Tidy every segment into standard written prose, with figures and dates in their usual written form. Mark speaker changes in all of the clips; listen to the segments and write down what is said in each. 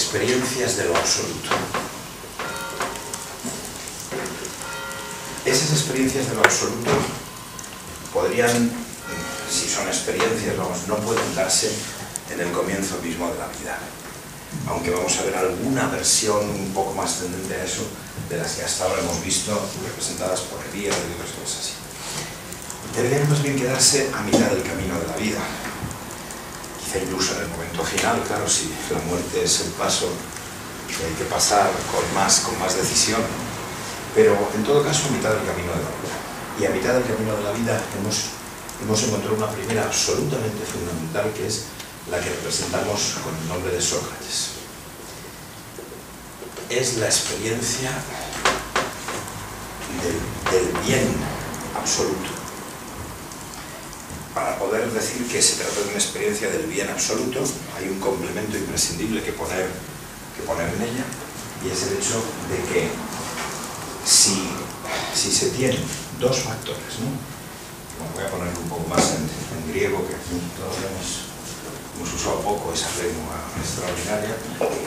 Speaker 1: experiencias de lo absoluto. Esas experiencias de lo absoluto podrían, si son experiencias, vamos, no pueden darse en el comienzo mismo de la vida. Aunque vamos a ver alguna versión un poco más tendente a eso de las que hasta ahora hemos visto representadas por Elías y otras cosas así. Deberían más bien quedarse a mitad del camino de la vida. Quizá incluso en el momento final, claro, si la muerte es el paso que hay que pasar con más decisión. Pero en todo caso a mitad del camino de la vida. Y a mitad del camino de la vida hemos encontrado una primera absolutamente fundamental, que es la que representamos con el nombre de Sócrates. Es la experiencia del bien absoluto. Para poder decir que se trata de una experiencia del bien absoluto, hay un complemento imprescindible que poner en ella, y es el hecho de que si se tienen dos factores, ¿no? Bueno, voy a ponerlo un poco más en griego, que aquí todavía hemos usado poco esa lengua extraordinaria.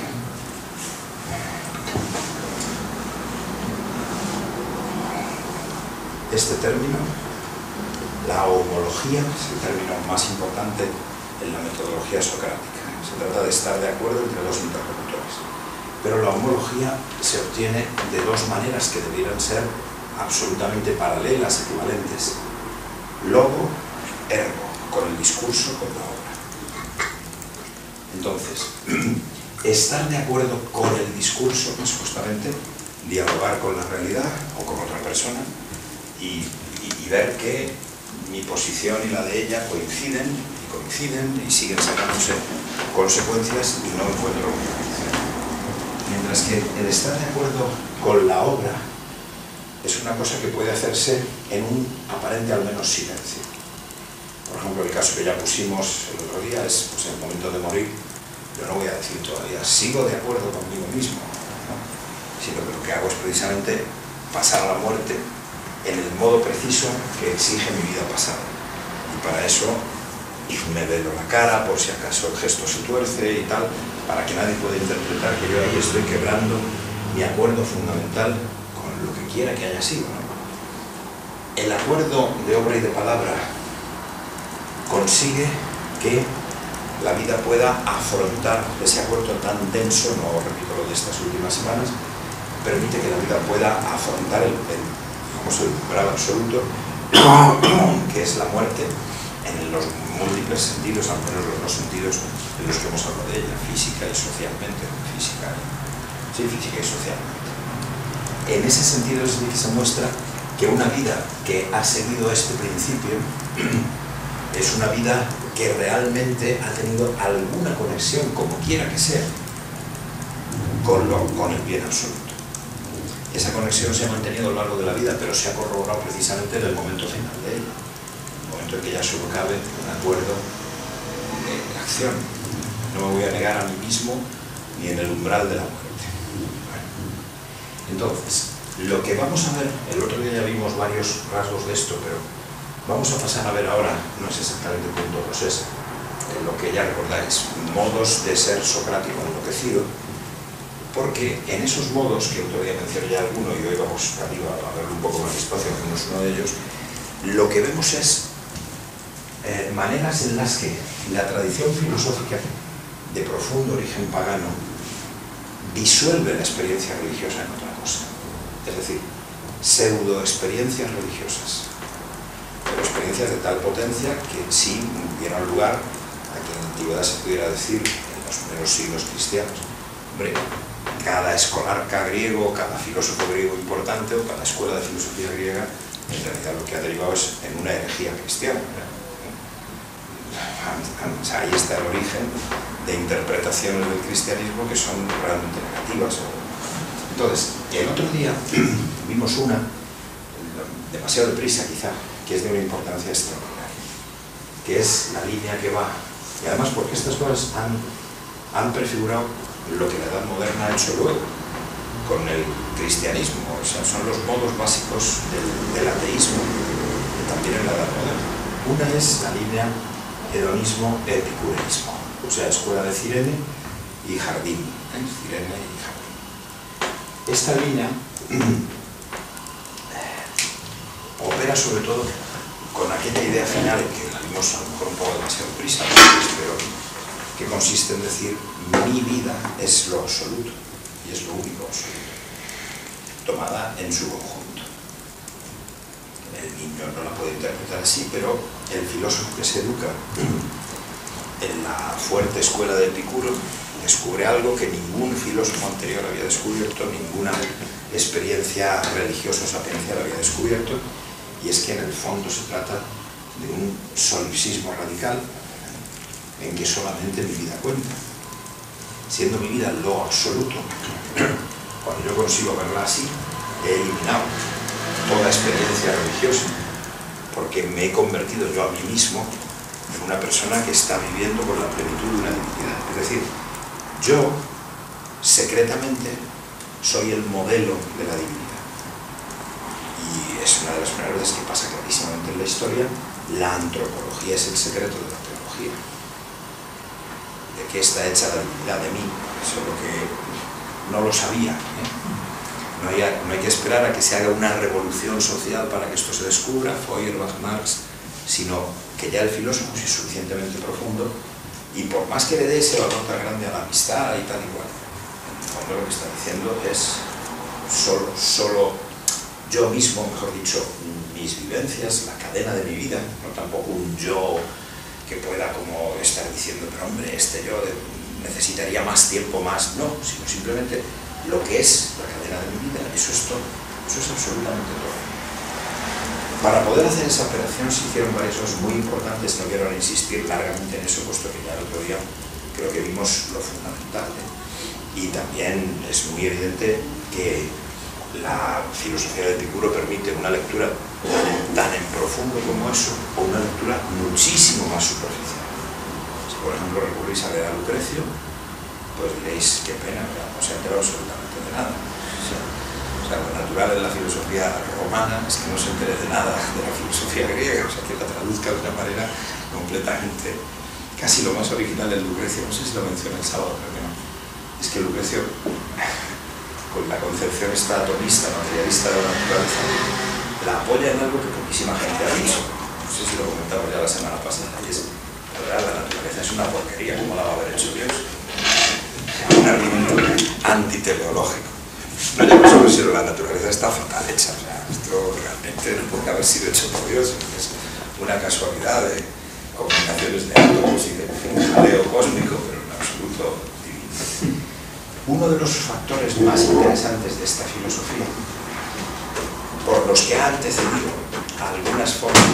Speaker 1: Este término, la homología, es el término más importante en la metodología socrática. Se trata de estar de acuerdo entre dos interlocutores. Pero la homología se obtiene de dos maneras que debieran ser absolutamente paralelas, equivalentes. Logo, ergo, con el discurso, con la obra. Entonces, estar de acuerdo con el discurso es justamente dialogar con la realidad o con otra persona y ver que mi posición y la de ella coinciden y siguen sacándose consecuencias y no encuentro contradicción. Mientras que el estar de acuerdo con la obra es una cosa que puede hacerse en un aparente al menos silencio. Por ejemplo, el caso que ya pusimos el otro día es, pues, en el momento de morir, yo no voy a decir todavía, sigo de acuerdo conmigo mismo, ¿no? Sino que lo que hago es precisamente pasar a la muerte en el modo preciso que exige mi vida pasada. Y para eso me velo la cara, por si acaso el gesto se tuerce y tal, para que nadie pueda interpretar que yo ahí estoy quebrando mi acuerdo fundamental con lo que quiera que haya sido, ¿no? El acuerdo de obra y de palabra consigue que la vida pueda afrontar ese acuerdo tan denso, no repito lo de estas últimas semanas, permite que la vida pueda afrontar el umbral absoluto, que es la muerte, en los múltiples sentidos, al menos los dos sentidos en los que hemos hablado de ella, física y socialmente, física y socialmente. En ese sentido es que se muestra que una vida que ha seguido este principio es una vida que realmente ha tenido alguna conexión, como quiera que sea, con el bien absoluto. Esa conexión se ha mantenido a lo largo de la vida, pero se ha corroborado precisamente en el momento final de ella, el momento en que ya solo cabe un acuerdo de acción. No me voy a negar a mí mismo ni en el umbral de la muerte. Bueno, entonces, lo que vamos a ver, el otro día ya vimos varios rasgos de esto, pero vamos a pasar a ver ahora, no es exactamente punto es lo que ya recordáis, modos de ser socrático enloquecido, porque en esos modos, que otro día mencioné ya alguno y hoy vamos a verlo un poco más despacio, al menos uno de ellos, lo que vemos es maneras en las que la tradición filosófica de profundo origen pagano disuelve la experiencia religiosa en otra cosa. Es decir, pseudo experiencias religiosas, pero experiencias de tal potencia que sí dieron lugar a que en la antigüedad se pudiera decir, en los primeros siglos cristianos, hombre, cada escolarca griego, cada filósofo griego importante o cada escuela de filosofía griega, en realidad lo que ha derivado es en una herejía cristiana. Ahí está el origen de interpretaciones del cristianismo que son realmente negativas. Entonces, el otro día vimos una, demasiado deprisa quizá, que es de una importancia extraordinaria, que es la línea que va, y además porque estas cosas han prefigurado lo que la Edad Moderna ha hecho luego con el cristianismo, o sea, son los modos básicos del ateísmo, que también en la Edad Moderna. Una es la línea hedonismo-epicureísmo, o sea, escuela de Cirene, y y jardín, Cirene y jardín. Esta línea opera sobre todo con aquella idea final en que la vimos a lo mejor un poco demasiado prisa, pero que consiste en decir: mi vida es lo absoluto y es lo único absoluto, tomada en su conjunto. El niño no la puede interpretar así, pero el filósofo que se educa en la fuerte escuela de Epicuro descubre algo que ningún filósofo anterior había descubierto, ninguna experiencia religiosa o sapiencial había descubierto, y es que en el fondo se trata de un solipsismo radical en que solamente mi vida cuenta. Siendo mi vida lo absoluto, cuando yo consigo verla así, he eliminado toda experiencia religiosa, porque me he convertido yo a mí mismo en una persona que está viviendo con la plenitud de una divinidad. Es decir, yo secretamente soy el modelo de la divinidad. Y es una de las primeras veces que pasa clarísimamente en la historia. La antropología es el secreto de la teología. ¿De qué está hecha la divinidad? De mí. Eso es lo que no lo sabía, No hay que esperar a que se haga una revolución social para que esto se descubra, Feuerbach, Marx, sino que ya el filósofo es suficientemente profundo, y por más que le dé ese valor tan grande a la amistad y tal igual, en el fondo lo que está diciendo es solo yo mismo, mejor dicho, mis vivencias, la cadena de mi vida, no tampoco un yo que pueda como estar diciendo, pero hombre, este yo necesitaría más tiempo, más, no, sino simplemente lo que es la cadena de mi vida, eso es todo, eso es absolutamente todo. Para poder hacer esa operación se hicieron varias cosas muy importantes, no quiero ahora insistir largamente en eso, puesto que ya el otro día creo que vimos lo fundamental, Y también es muy evidente que la filosofía de Epicuro permite una lectura tan en profundo como eso, o una lectura muchísimo más superficial. Si por ejemplo recurrís a leer a Lucrecio, pues diréis, qué pena, no se ha enterado absolutamente de nada. O sea, lo natural en la filosofía romana es que no se entere de nada de la filosofía griega, o sea, que la traduzca de una manera completamente, casi lo más original en Lucrecio, no sé si lo mencioné el sábado, creo que no, es que Lucrecio, con la concepción esta atomista, materialista de la naturaleza, la apoya en algo que poquísima gente ha dicho. No sé si lo comentamos ya la semana pasada, y es, la verdad, la naturaleza es una porquería, ¿cómo la va a haber hecho Dios? Un argumento antiteleológico. No llamo solo si la naturaleza está fatal hecha, o sea, esto realmente no puede haber sido hecho por Dios, es una casualidad de combinaciones de átomos y de jaleo cósmico, pero en absoluto divino. Uno de los factores más interesantes de esta filosofía, por los que ha antecedido algunas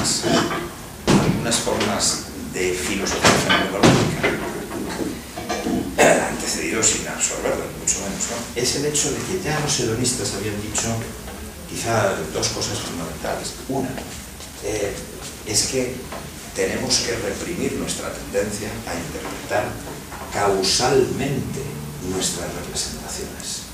Speaker 1: formas de filosofía fenomenológica, ha antecedido sin absorberlo, mucho menos, ¿no? Es el hecho de que ya los hedonistas habían dicho quizá dos cosas fundamentales. Una, es que tenemos que reprimir nuestra tendencia a interpretar causalmente nuestras representaciones.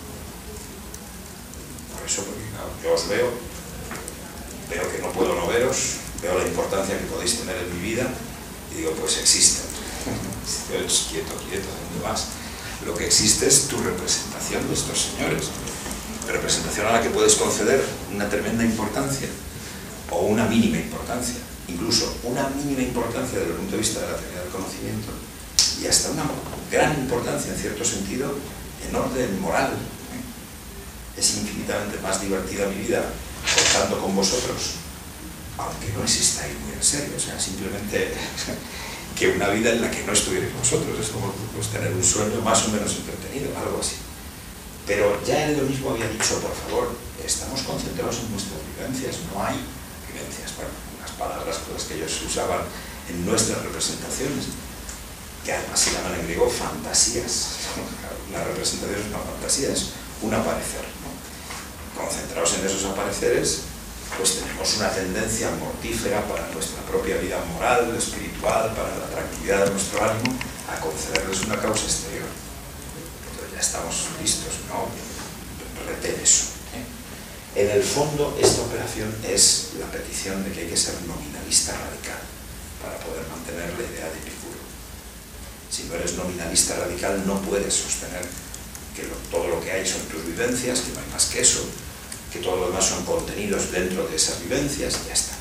Speaker 1: Por eso, porque claro, yo os veo que no puedo no veros, veo la importancia que podéis tener en mi vida y digo, pues existen. Quieto, ¿dónde vas? Lo que existe es tu representación de estos señores, representación a la que puedes conceder una tremenda importancia o una mínima importancia, incluso una mínima importancia desde el punto de vista de la teoría del conocimiento, y hasta una gran importancia en cierto sentido en orden moral. Es infinitamente más divertida mi vida contando con vosotros, aunque no existáis muy en serio, o sea, simplemente que una vida en la que no estuvierais vosotros. Es como pues, tener un sueño más o menos entretenido, algo así. Pero ya él mismo había dicho, por favor, estamos concentrados en nuestras vivencias, no hay vivencias, bueno, unas palabras con las que ellos usaban en nuestras representaciones, que además se llaman en griego fantasías. Una representación es una fantasía, es un aparecer, ¿no? Concentrados en esos apareceres, pues tenemos una tendencia mortífera para nuestra propia vida moral, espiritual, para la tranquilidad de nuestro ánimo, a concederles una causa exterior. Entonces ya estamos listos, ¿no? Retén eso. En el fondo, esta operación es la petición de que hay que ser nominalista radical para poder mantener la idea de Epicuro. Si no eres nominalista radical, no puedes sostener que todo lo que hay son tus vivencias, que no hay más que eso, que todo lo demás son contenidos dentro de esas vivencias, y ya está.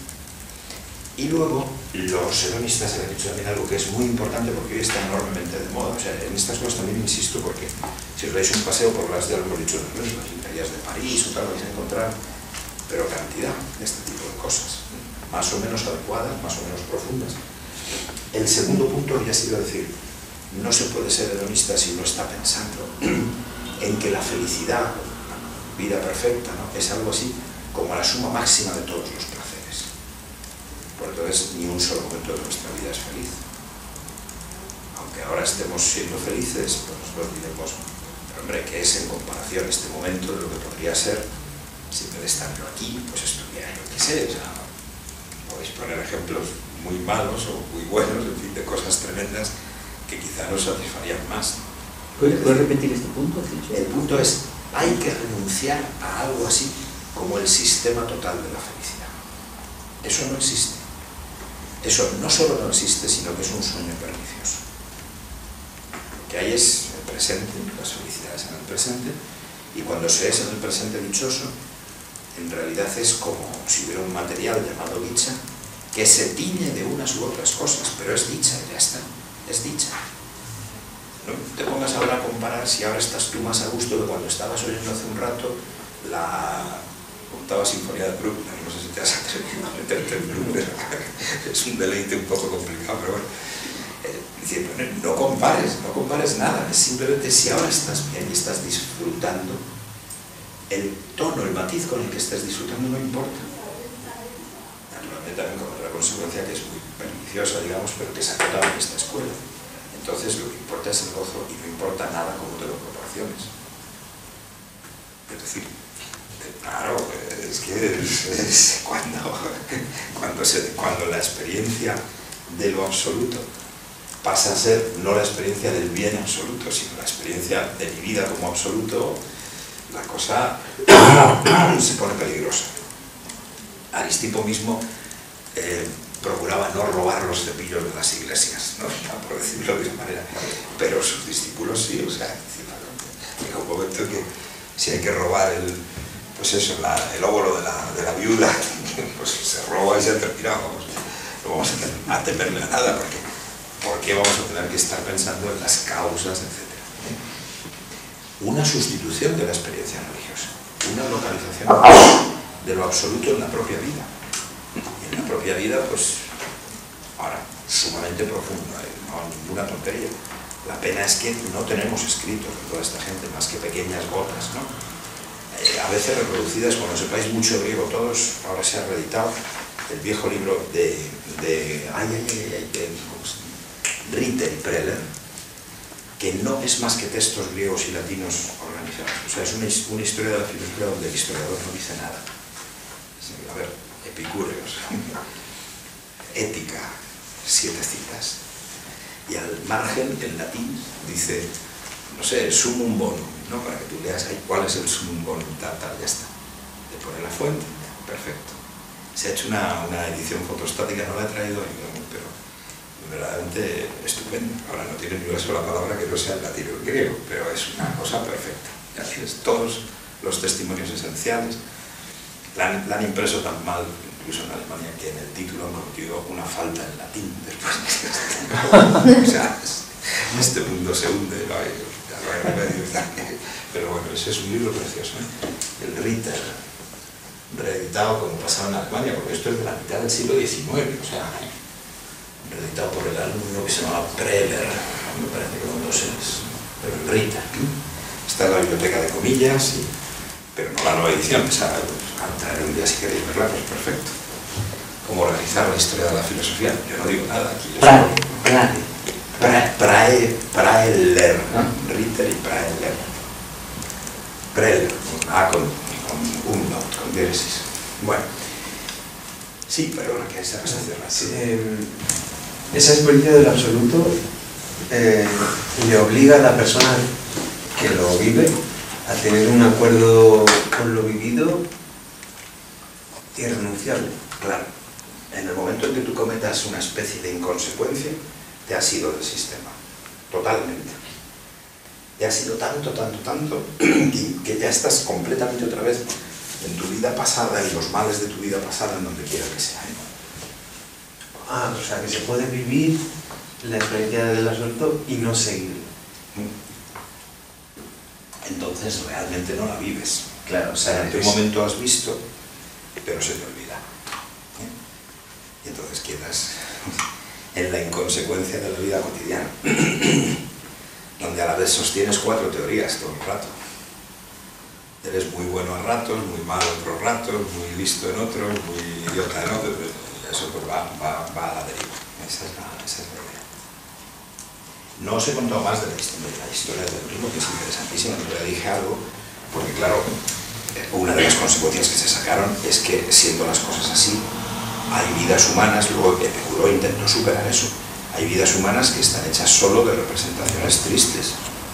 Speaker 1: Y luego, los hedonistas han dicho también algo que es muy importante porque hoy está enormemente de moda. O sea, en estas cosas también insisto porque si os dais un paseo por las, ya lo hemos dicho, las librerías de París o tal, vais a encontrar, pero cantidad de este tipo de cosas, más o menos adecuadas, más o menos profundas. El segundo punto ya ha sido decir, no se puede ser hedonista si uno está pensando en que la felicidad, vida perfecta, ¿no?, es algo así como la suma máxima de todos los placeres. Por entonces, ni un solo momento de nuestra vida es feliz. Aunque ahora estemos siendo felices, pues nosotros diremos, pero hombre, ¿qué es en comparación este momento de lo que podría ser si en vez de estar yo aquí, pues estuviera yo qué sé? O sea, podéis poner ejemplos muy malos o muy buenos, en fin, de cosas tremendas que quizá nos satisfarían más.
Speaker 2: ¿Puedes repetir este punto?
Speaker 1: El punto es, hay que renunciar a algo así como el sistema total de la felicidad. Eso no existe. Eso no solo no existe, sino que es un sueño pernicioso. Lo que hay es el presente, las felicidades en el presente, y cuando se es en el presente dichoso, en realidad es como si hubiera un material llamado dicha, que se tiñe de unas u otras cosas, pero es dicha, ya está, es dicha. No te pongas ahora a comparar si ahora estás tú más a gusto que cuando estabas oyendo hace un rato la octava sinfonía de Bruckner. No sé si te has atrevido a meterte en Bruckner, es un deleite un poco complicado, pero bueno. No compares nada, es simplemente si ahora estás bien y estás disfrutando, el tono, el matiz con el que estés disfrutando no importa. Naturalmente también con otra consecuencia que es muy perniciosa, digamos, pero que se ha notado en esta escuela. Entonces lo que importa es el gozo y no importa nada cómo te lo proporciones. Es decir, claro, es que es cuando la experiencia de lo absoluto pasa a ser no la experiencia del bien absoluto, sino la experiencia de mi vida como absoluto, la cosa se pone peligrosa. Aristipo mismo procuraba no robar los cepillos de las iglesias, ¿no?, por decirlo de esa manera, pero sus discípulos sí. O sea, llega un momento en que si hay que robar el óvulo de la viuda, pues se roba y se ha terminado. No vamos a temerle a nada, porque ¿por qué vamos a tener que estar pensando en las causas, etcétera? Una sustitución de la experiencia religiosa, una localización de lo absoluto en la propia vida. Y en la propia vida, pues, ahora, sumamente profundo, no ninguna tontería. La pena es que no tenemos escritos de toda esta gente más que pequeñas gotas, ¿no? A veces reproducidas, cuando sepáis mucho griego todos, ahora se ha reeditado el viejo libro de Ritter y Preller, que no es más que textos griegos y latinos organizados. O sea, es una historia de la filosofía donde el historiador no dice nada. A ver, Epicúreos, Ética, 7 citas. Y al margen, en latín, dice, no sé, sumum bonum, ¿no?, para que tú leas ahí cuál es el sumum bonum, tal, ya está. Le pone la fuente, perfecto. Se ha hecho una edición fotostática, no la he traído hoy, pero verdaderamente estupendo. Ahora no tiene ni una sola palabra que no sea el latín o el griego, pero es una cosa perfecta. Ya tienes todos los testimonios esenciales. La han impreso tan mal, incluso en Alemania, que en el título han cometido una falta en latín después. O sea, este mundo se hunde, no hay remedio. Pero bueno, ese es un libro precioso, ¿eh? El Ritter, reeditado como pasaba en Alemania, porque esto es de la mitad del siglo XIX, o sea, reeditado por el alumno que se llamaba Preller, me parece que con 2 L's, pero el Ritter. Está en la biblioteca de comillas, pero no la nueva edición, esa traeré un día si queréis verla, pues perfecto. Cómo organizar la historia de la filosofía, yo no digo nada aquí. Praeller, ¿no? Ritter y Praeller. Preller, con umlaut, con diéresis. Bueno, sí, pero ahora que esa
Speaker 3: esa experiencia del absoluto le obliga a la persona que lo vive a tener un acuerdo con lo vivido irrenunciable.
Speaker 1: Claro, en el momento en que tú cometas una especie de inconsecuencia, te has ido del sistema. totalmente. Y ha sido tanto, que ya estás completamente otra vez en tu vida pasada y los males de tu vida pasada en donde quiera que sea.
Speaker 3: O sea, que se puede vivir la experiencia del absorto y no seguirlo.
Speaker 1: Entonces realmente no la vives.
Speaker 3: Claro, o sea,
Speaker 1: en un momento has visto, pero se te olvida. Y entonces quedas en la inconsecuencia de la vida cotidiana, donde a la vez sostienes 4 teorías todo el rato. Eres muy bueno a ratos, muy malo otros ratos, muy listo en otros, muy idiota en otros. Eso pues va a la deriva. Esa es la idea. No os he contado más de la historia del ritmo, que es interesantísima. Pero ya dije algo, porque claro, una de las consecuencias que se sacaron es que, siendo las cosas así, hay vidas humanas, luego Epicuro intentó superar eso, hay vidas humanas que están hechas solo de representaciones tristes.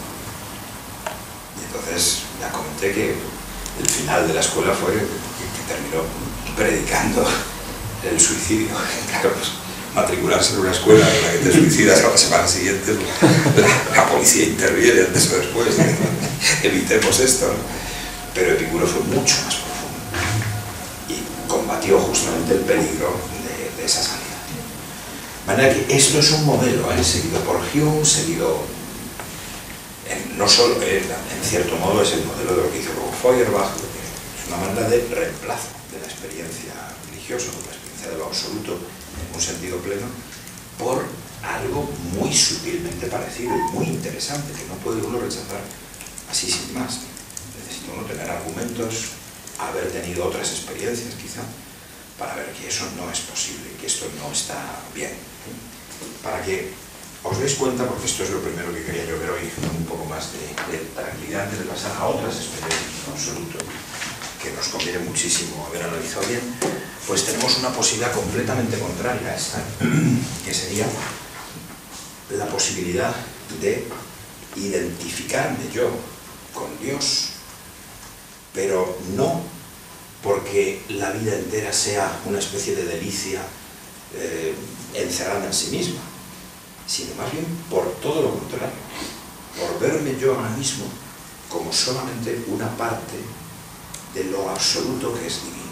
Speaker 1: Y entonces ya comenté que el final de la escuela fue que terminó predicando el suicidio. Claro, pues, matricularse en una escuela en la que te suicidas a la semana siguiente, la policía interviene antes o después, evitemos esto, ¿no? Pero Epicuro fue mucho más profundo y combatió justamente el peligro de esa salida. De manera que esto es un modelo, seguido por Hume, seguido no solo, en cierto modo es el modelo de lo que hizo luego Feuerbach, es una manera de reemplazo de la experiencia religiosa, de la experiencia de lo absoluto en un sentido pleno, por algo muy sutilmente parecido y muy interesante, que no puede uno rechazar así sin más. Necesita uno tener argumentos, haber tenido otras experiencias quizá, para ver que eso no es posible, que esto no está bien. Para que os deis cuenta, porque esto es lo primero que quería yo ver hoy, con un poco más de tranquilidad antes de pasar a otras experiencias en absoluto, que nos conviene muchísimo haber analizado bien, pues tenemos una posibilidad completamente contraria a esta, que sería la posibilidad de identificarme yo con Dios, pero no porque la vida entera sea una especie de delicia encerrada en sí misma, sino más bien por todo lo contrario, por verme yo ahora mismo como solamente una parte de lo absoluto que es divino.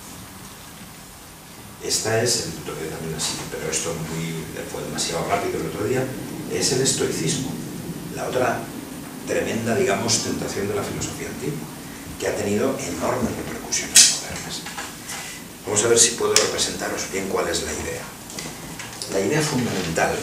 Speaker 1: Esta es, el toque también así, pero esto fue demasiado rápido el otro día, es el estoicismo, la otra tremenda, digamos, tentación de la filosofía antigua, que ha tenido enormes repercusiones modernas. Vamos a ver si puedo representaros bien cuál es la idea. La idea fundamental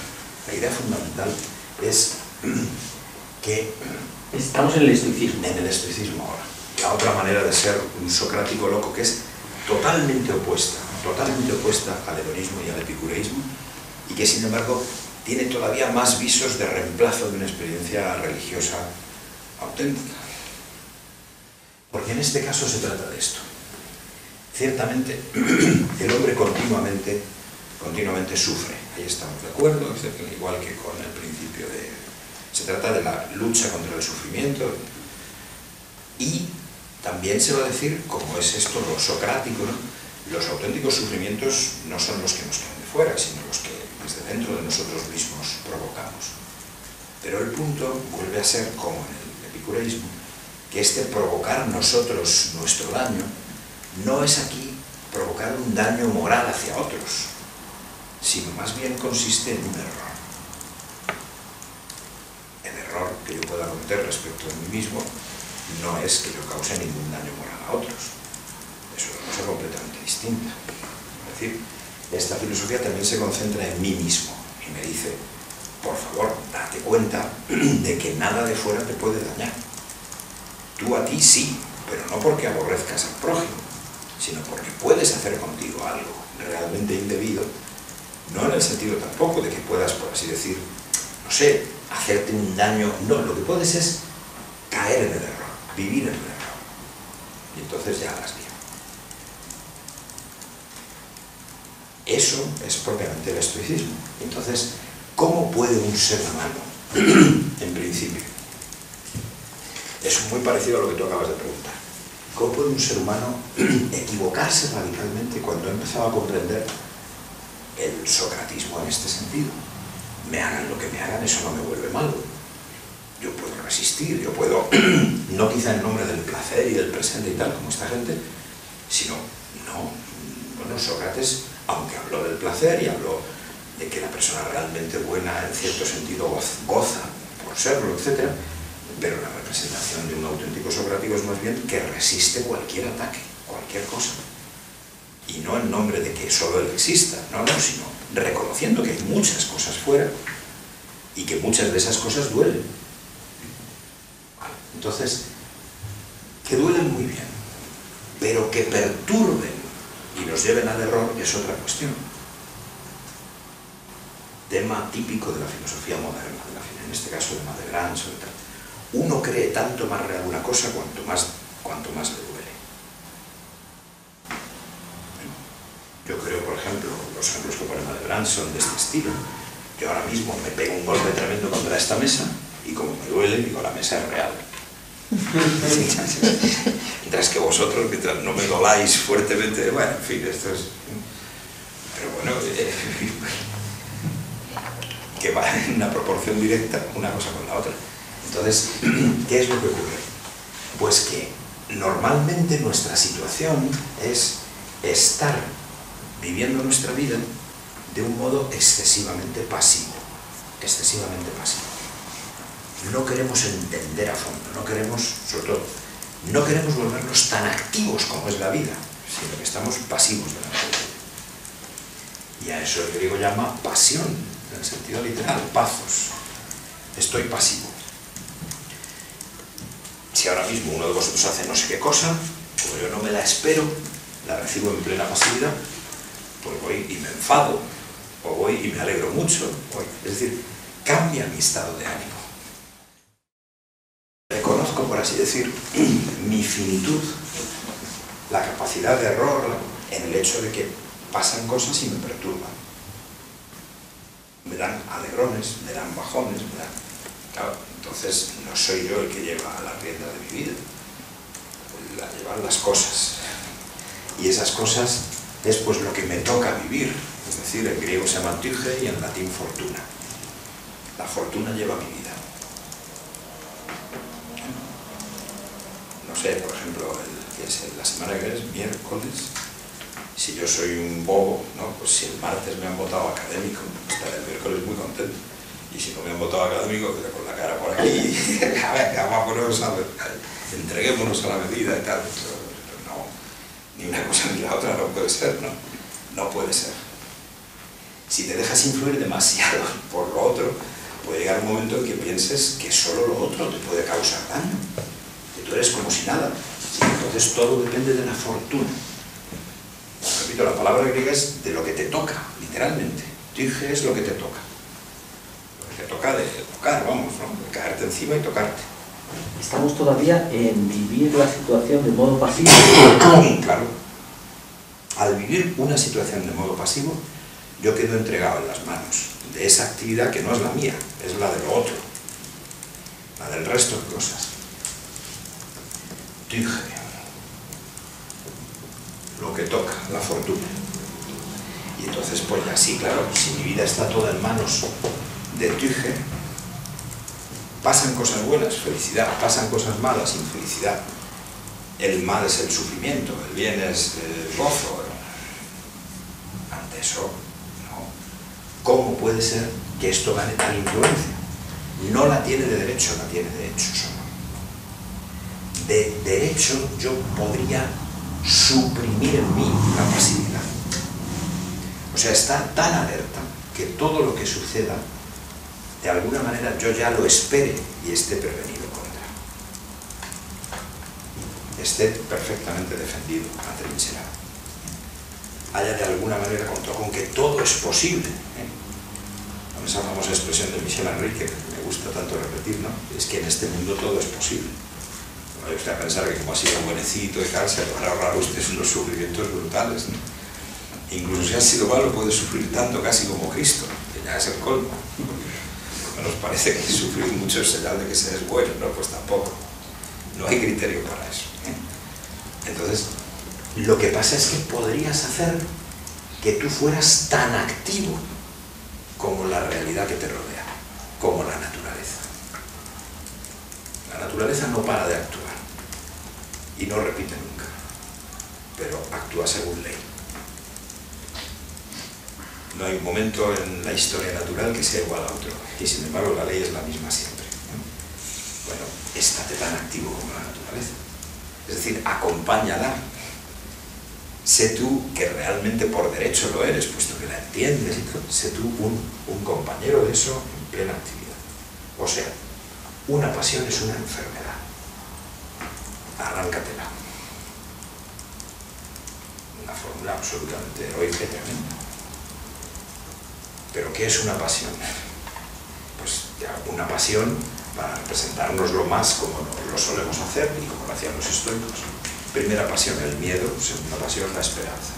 Speaker 1: es que...
Speaker 2: Estamos en el estoicismo.
Speaker 1: En el estoicismo ahora. La otra manera de ser un socrático loco, que es totalmente opuesta al hedonismo y al epicureísmo, y que sin embargo tiene todavía más visos de reemplazo de una experiencia religiosa auténtica. Porque en este caso se trata de esto. Ciertamente, el hombre continuamente sufre. Ahí estamos de acuerdo, igual que con el principio de... Se trata de la lucha contra el sufrimiento. Y también se va a decir, como es esto lo socrático, ¿no? Los auténticos sufrimientos no son los que nos caen de fuera, sino los que desde dentro de nosotros mismos provocamos. Pero el punto vuelve a ser, como en el epicureísmo, que este provocar nosotros nuestro daño no es aquí provocar un daño moral hacia otros, sino más bien consiste en un error. El error que yo pueda cometer respecto de mí mismo no es que yo cause ningún daño moral a otros. Es una cosa completamente distinta. Es decir, esta filosofía también se concentra en mí mismo y me dice, por favor, date cuenta de que nada de fuera te puede dañar. Tú a ti sí, pero no porque aborrezcas al prójimo, sino porque puedes hacer contigo algo realmente indebido, no en el sentido tampoco de que puedas, por así decir, no sé, hacerte un daño. No, lo que puedes es caer en el error, vivir en el error. Y entonces ya las lío. Eso es propiamente el estoicismo. Entonces, ¿cómo puede un ser humano, en principio? Es muy parecido a lo que tú acabas de preguntar. ¿Cómo puede un ser humano equivocarse radicalmente cuando ha empezado a comprender el socratismo en este sentido? me hagan lo que me hagan, eso no me vuelve malo. Yo puedo resistir, yo puedo, no quizá en nombre del placer y del presente y tal, como esta gente, sino, no, bueno, Sócrates, aunque habló del placer y habló de que la persona realmente buena en cierto sentido goza por serlo, etc., pero la representación de un auténtico socrático es más bien que resiste cualquier ataque, cualquier cosa. Y no en nombre de que solo él exista, no, sino reconociendo que hay muchas cosas fuera y que muchas de esas cosas duelen. Entonces, que duelen muy bien, pero que perturben y nos lleven al error es otra cuestión. Tema típico de la filosofía moderna, en este caso de Gramsci y tal. Uno cree tanto más real una cosa cuanto más le duele. Yo creo, por ejemplo, los ejemplos que pone Gramsci son de este estilo. Yo ahora mismo me pego un golpe tremendo contra esta mesa y como me duele, digo, la mesa es real. Mientras que vosotros, mientras no me doláis fuertemente, bueno, en fin, esto es... Pero bueno, que va en una proporción directa una cosa con la otra. Entonces, ¿qué es lo que ocurre? Pues que normalmente nuestra situación es estar viviendo nuestra vida de un modo excesivamente pasivo. Excesivamente pasivo. No queremos entender a fondo, no queremos, sobre todo, no queremos volvernos tan activos como es la vida, sino que estamos pasivos de la vida. Y a eso el griego llama pasión, en el sentido literal, pathos. Estoy pasivo. Si ahora mismo uno de vosotros hace no sé qué cosa, como yo no me la espero, la recibo en plena pasividad, pues voy y me enfado, o voy y me alegro mucho, es decir, cambia mi estado de ánimo. Reconozco, por así decir, mi finitud, la capacidad de error en el hecho de que pasan cosas y me perturban. Me dan alegrones, me dan bajones, me dan... Claro, entonces no soy yo el que lleva la rienda de mi vida, la llevan las cosas. Y esas cosas es pues lo que me toca vivir. Es decir, en griego se llama tyche y en latín fortuna. La fortuna lleva mi vida. No sé, por ejemplo, la semana que viene es miércoles. Si yo soy un bobo, ¿no? Pues si el martes me han votado académico, estaré el miércoles muy contento. Y si no me han votado académico, con la cara por aquí, venga, vámonos, entreguémonos a la medida y tal. No, ni una cosa ni la otra no puede ser, ¿no? No puede ser. Si te dejas influir demasiado por lo otro, puede llegar un momento en que pienses que solo lo otro te puede causar daño, que tú eres como si nada. Entonces todo depende de la fortuna. Repito, la palabra griega es de lo que te toca, literalmente. Tyche es lo que te toca. Lo que te toca de tocar, vamos, ¿no? De caerte encima y tocarte.
Speaker 2: Estamos todavía en vivir la situación de modo pasivo.
Speaker 1: Claro. Al vivir una situación de modo pasivo, yo quedo entregado en las manos de esa actividad que no es la mía, es la de lo otro, la del resto de cosas. Tyche. Lo que toca, la fortuna. Y entonces, pues así, claro, si mi vida está toda en manos de Tyche, pasan cosas buenas, felicidad, pasan cosas malas, infelicidad. El mal es el sufrimiento, el bien es el gozo. Ante eso, no. ¿Cómo puede ser que esto gane tal influencia? No la tiene de derecho, la tiene de hecho solo. De derecho yo podría suprimir en mí la pasividad. O sea, estar tan alerta que todo lo que suceda, de alguna manera yo ya lo espere y esté prevenido contra. Esté perfectamente defendido, atrincherado. Haya de alguna manera contado con que todo es posible. Con esa famosa expresión de Michel Enrique, que me gusta tanto repetir, ¿no? Es que en este mundo todo es posible. No vaya usted a pensar que como ha sido buenecito y tal, se van a ahorrar usted unos sufrimientos brutales, ¿no? Incluso si ha sido malo puede sufrir tanto casi como Cristo, que ya es el colmo. Porque nos parece que sufrir mucho es señal de que se es bueno, ¿no? Pues tampoco. No hay criterio para eso. Entonces, lo que pasa es que podrías hacer que tú fueras tan activo como la realidad que te rodea, como la naturaleza. La naturaleza no para de actuar y no repite nunca, pero actúa según ley. No hay un momento en la historia natural que sea igual a otro, y sin embargo la ley es la misma siempre, ¿no? Bueno, estate tan activo como la naturaleza. Es decir, acompáñala. Sé tú, que realmente por derecho lo eres, puesto que la entiendes, sé tú un compañero de eso en plena actividad. O sea, una pasión es una enfermedad. Arráncatela. Una fórmula absolutamente heroica y tremenda. ¿Pero qué es una pasión? Pues ya, una pasión, para representárnoslo más como lo solemos hacer y como lo hacían los estoicos. Primera pasión, el miedo. Segunda pasión, la esperanza.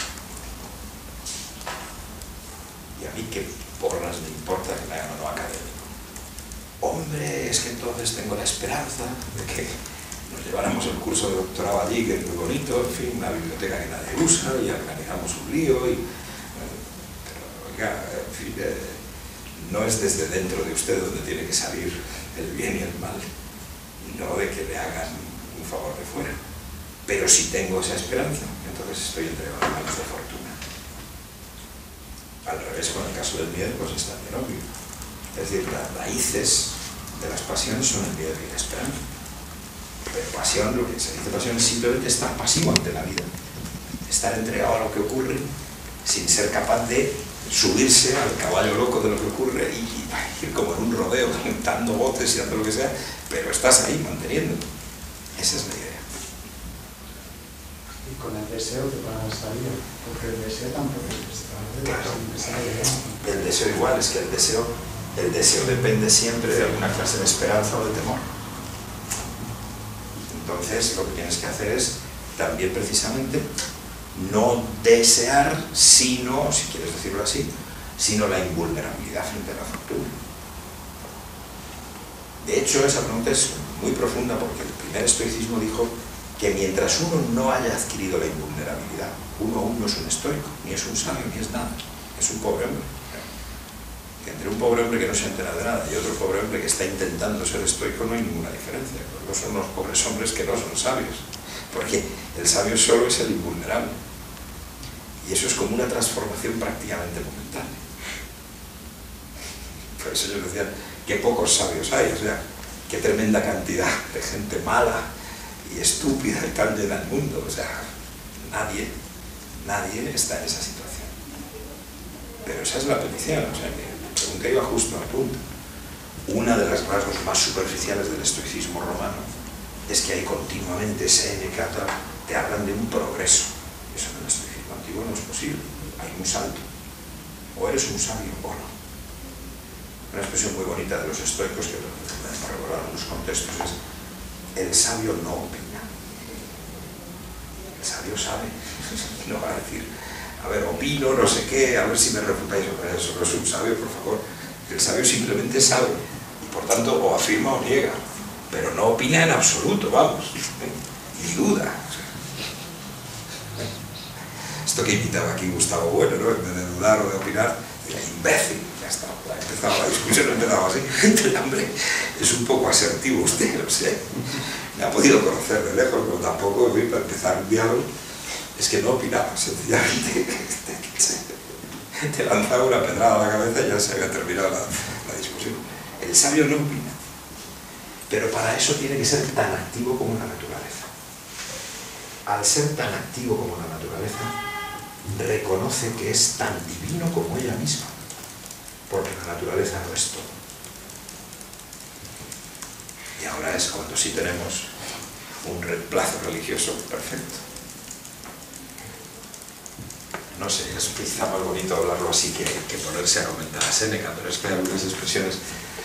Speaker 1: Y a mí qué porras me importa que me hagan o no académico. Hombre, es que entonces tengo la esperanza de que nos lleváramos el curso de doctorado allí, que es muy bonito, en fin, una biblioteca que nadie usa, y organizamos un lío, y... pero, oiga, en fin, no es desde dentro de usted donde tiene que salir el bien y el mal, no de que le hagan un favor de fuera. Pero si tengo esa esperanza, entonces estoy entregado a manos de fortuna. Al revés, con el caso del miedo, pues es también obvio. Es decir, las raíces de las pasiones son el miedo y la esperanza. Pero pasión, lo que se dice pasión, es simplemente estar pasivo ante la vida. Estar entregado a lo que ocurre sin ser capaz de subirse al caballo loco de lo que ocurre y ir como en un rodeo, dando botes y dando lo que sea, pero estás ahí manteniendo. Esa es la idea.
Speaker 4: Y con el deseo que pasa bien, porque el deseo tampoco es
Speaker 1: claro. El deseo igual, es que el deseo depende siempre de alguna clase de esperanza o de temor. Entonces lo que tienes que hacer es también precisamente no desear, sino, si quieres decirlo así, sino la invulnerabilidad frente a la fortuna. De hecho, esa pregunta es muy profunda, porque el primer estoicismo dijo que mientras uno no haya adquirido la invulnerabilidad, uno aún no es un estoico, ni es un sabio, ni es nada, es un pobre hombre. Que entre un pobre hombre que no se entera de nada y otro pobre hombre que está intentando ser estoico no hay ninguna diferencia. Los son unos pobres hombres que no son sabios, porque el sabio solo es el invulnerable. Y eso es como una transformación prácticamente momentánea. Por eso ellos decían, qué pocos sabios hay, o sea, qué tremenda cantidad de gente mala y estúpida y tal llena el mundo. O sea, nadie está en esa situación. Pero esa es la petición, o sea, que la pregunta iba justo al punto. Una de las rasgos más superficiales del estoicismo romano es que hay continuamente Séneca, te hablan de un progreso. Eso en el estoicismo antiguo no es posible, hay un salto. O eres un sabio o no. Una expresión muy bonita de los estoicos, que para recordar los contextos, es: el sabio no opina. El sabio sabe, no va a decir, a ver, opino, no sé qué, a ver si me refutáis sobre eso. No es un sabio, por favor. El sabio simplemente sabe, y por tanto o afirma o niega, pero no opina en absoluto, vamos, ni duda. Esto que imitaba aquí Gustavo Bueno, ¿no? En vez de dudar o de opinar, era imbécil. Ya está, empezaba la discusión, empezaba así. El hombre es un poco asertivo usted, no sé. Me ha podido conocer de lejos, pero tampoco, para empezar un diálogo, es que no opinaba, sencillamente te lanzaba una pedrada a la cabeza y ya se había terminado la discusión. El sabio no opina, pero para eso tiene que ser tan activo como la naturaleza. Al ser tan activo como la naturaleza, reconoce que es tan divino como ella misma, porque la naturaleza no es todo. Y ahora es cuando sí tenemos un reemplazo religioso perfecto. No sé, es quizá más bonito hablarlo así que ponerse a comentar a Séneca, pero es que hay algunas expresiones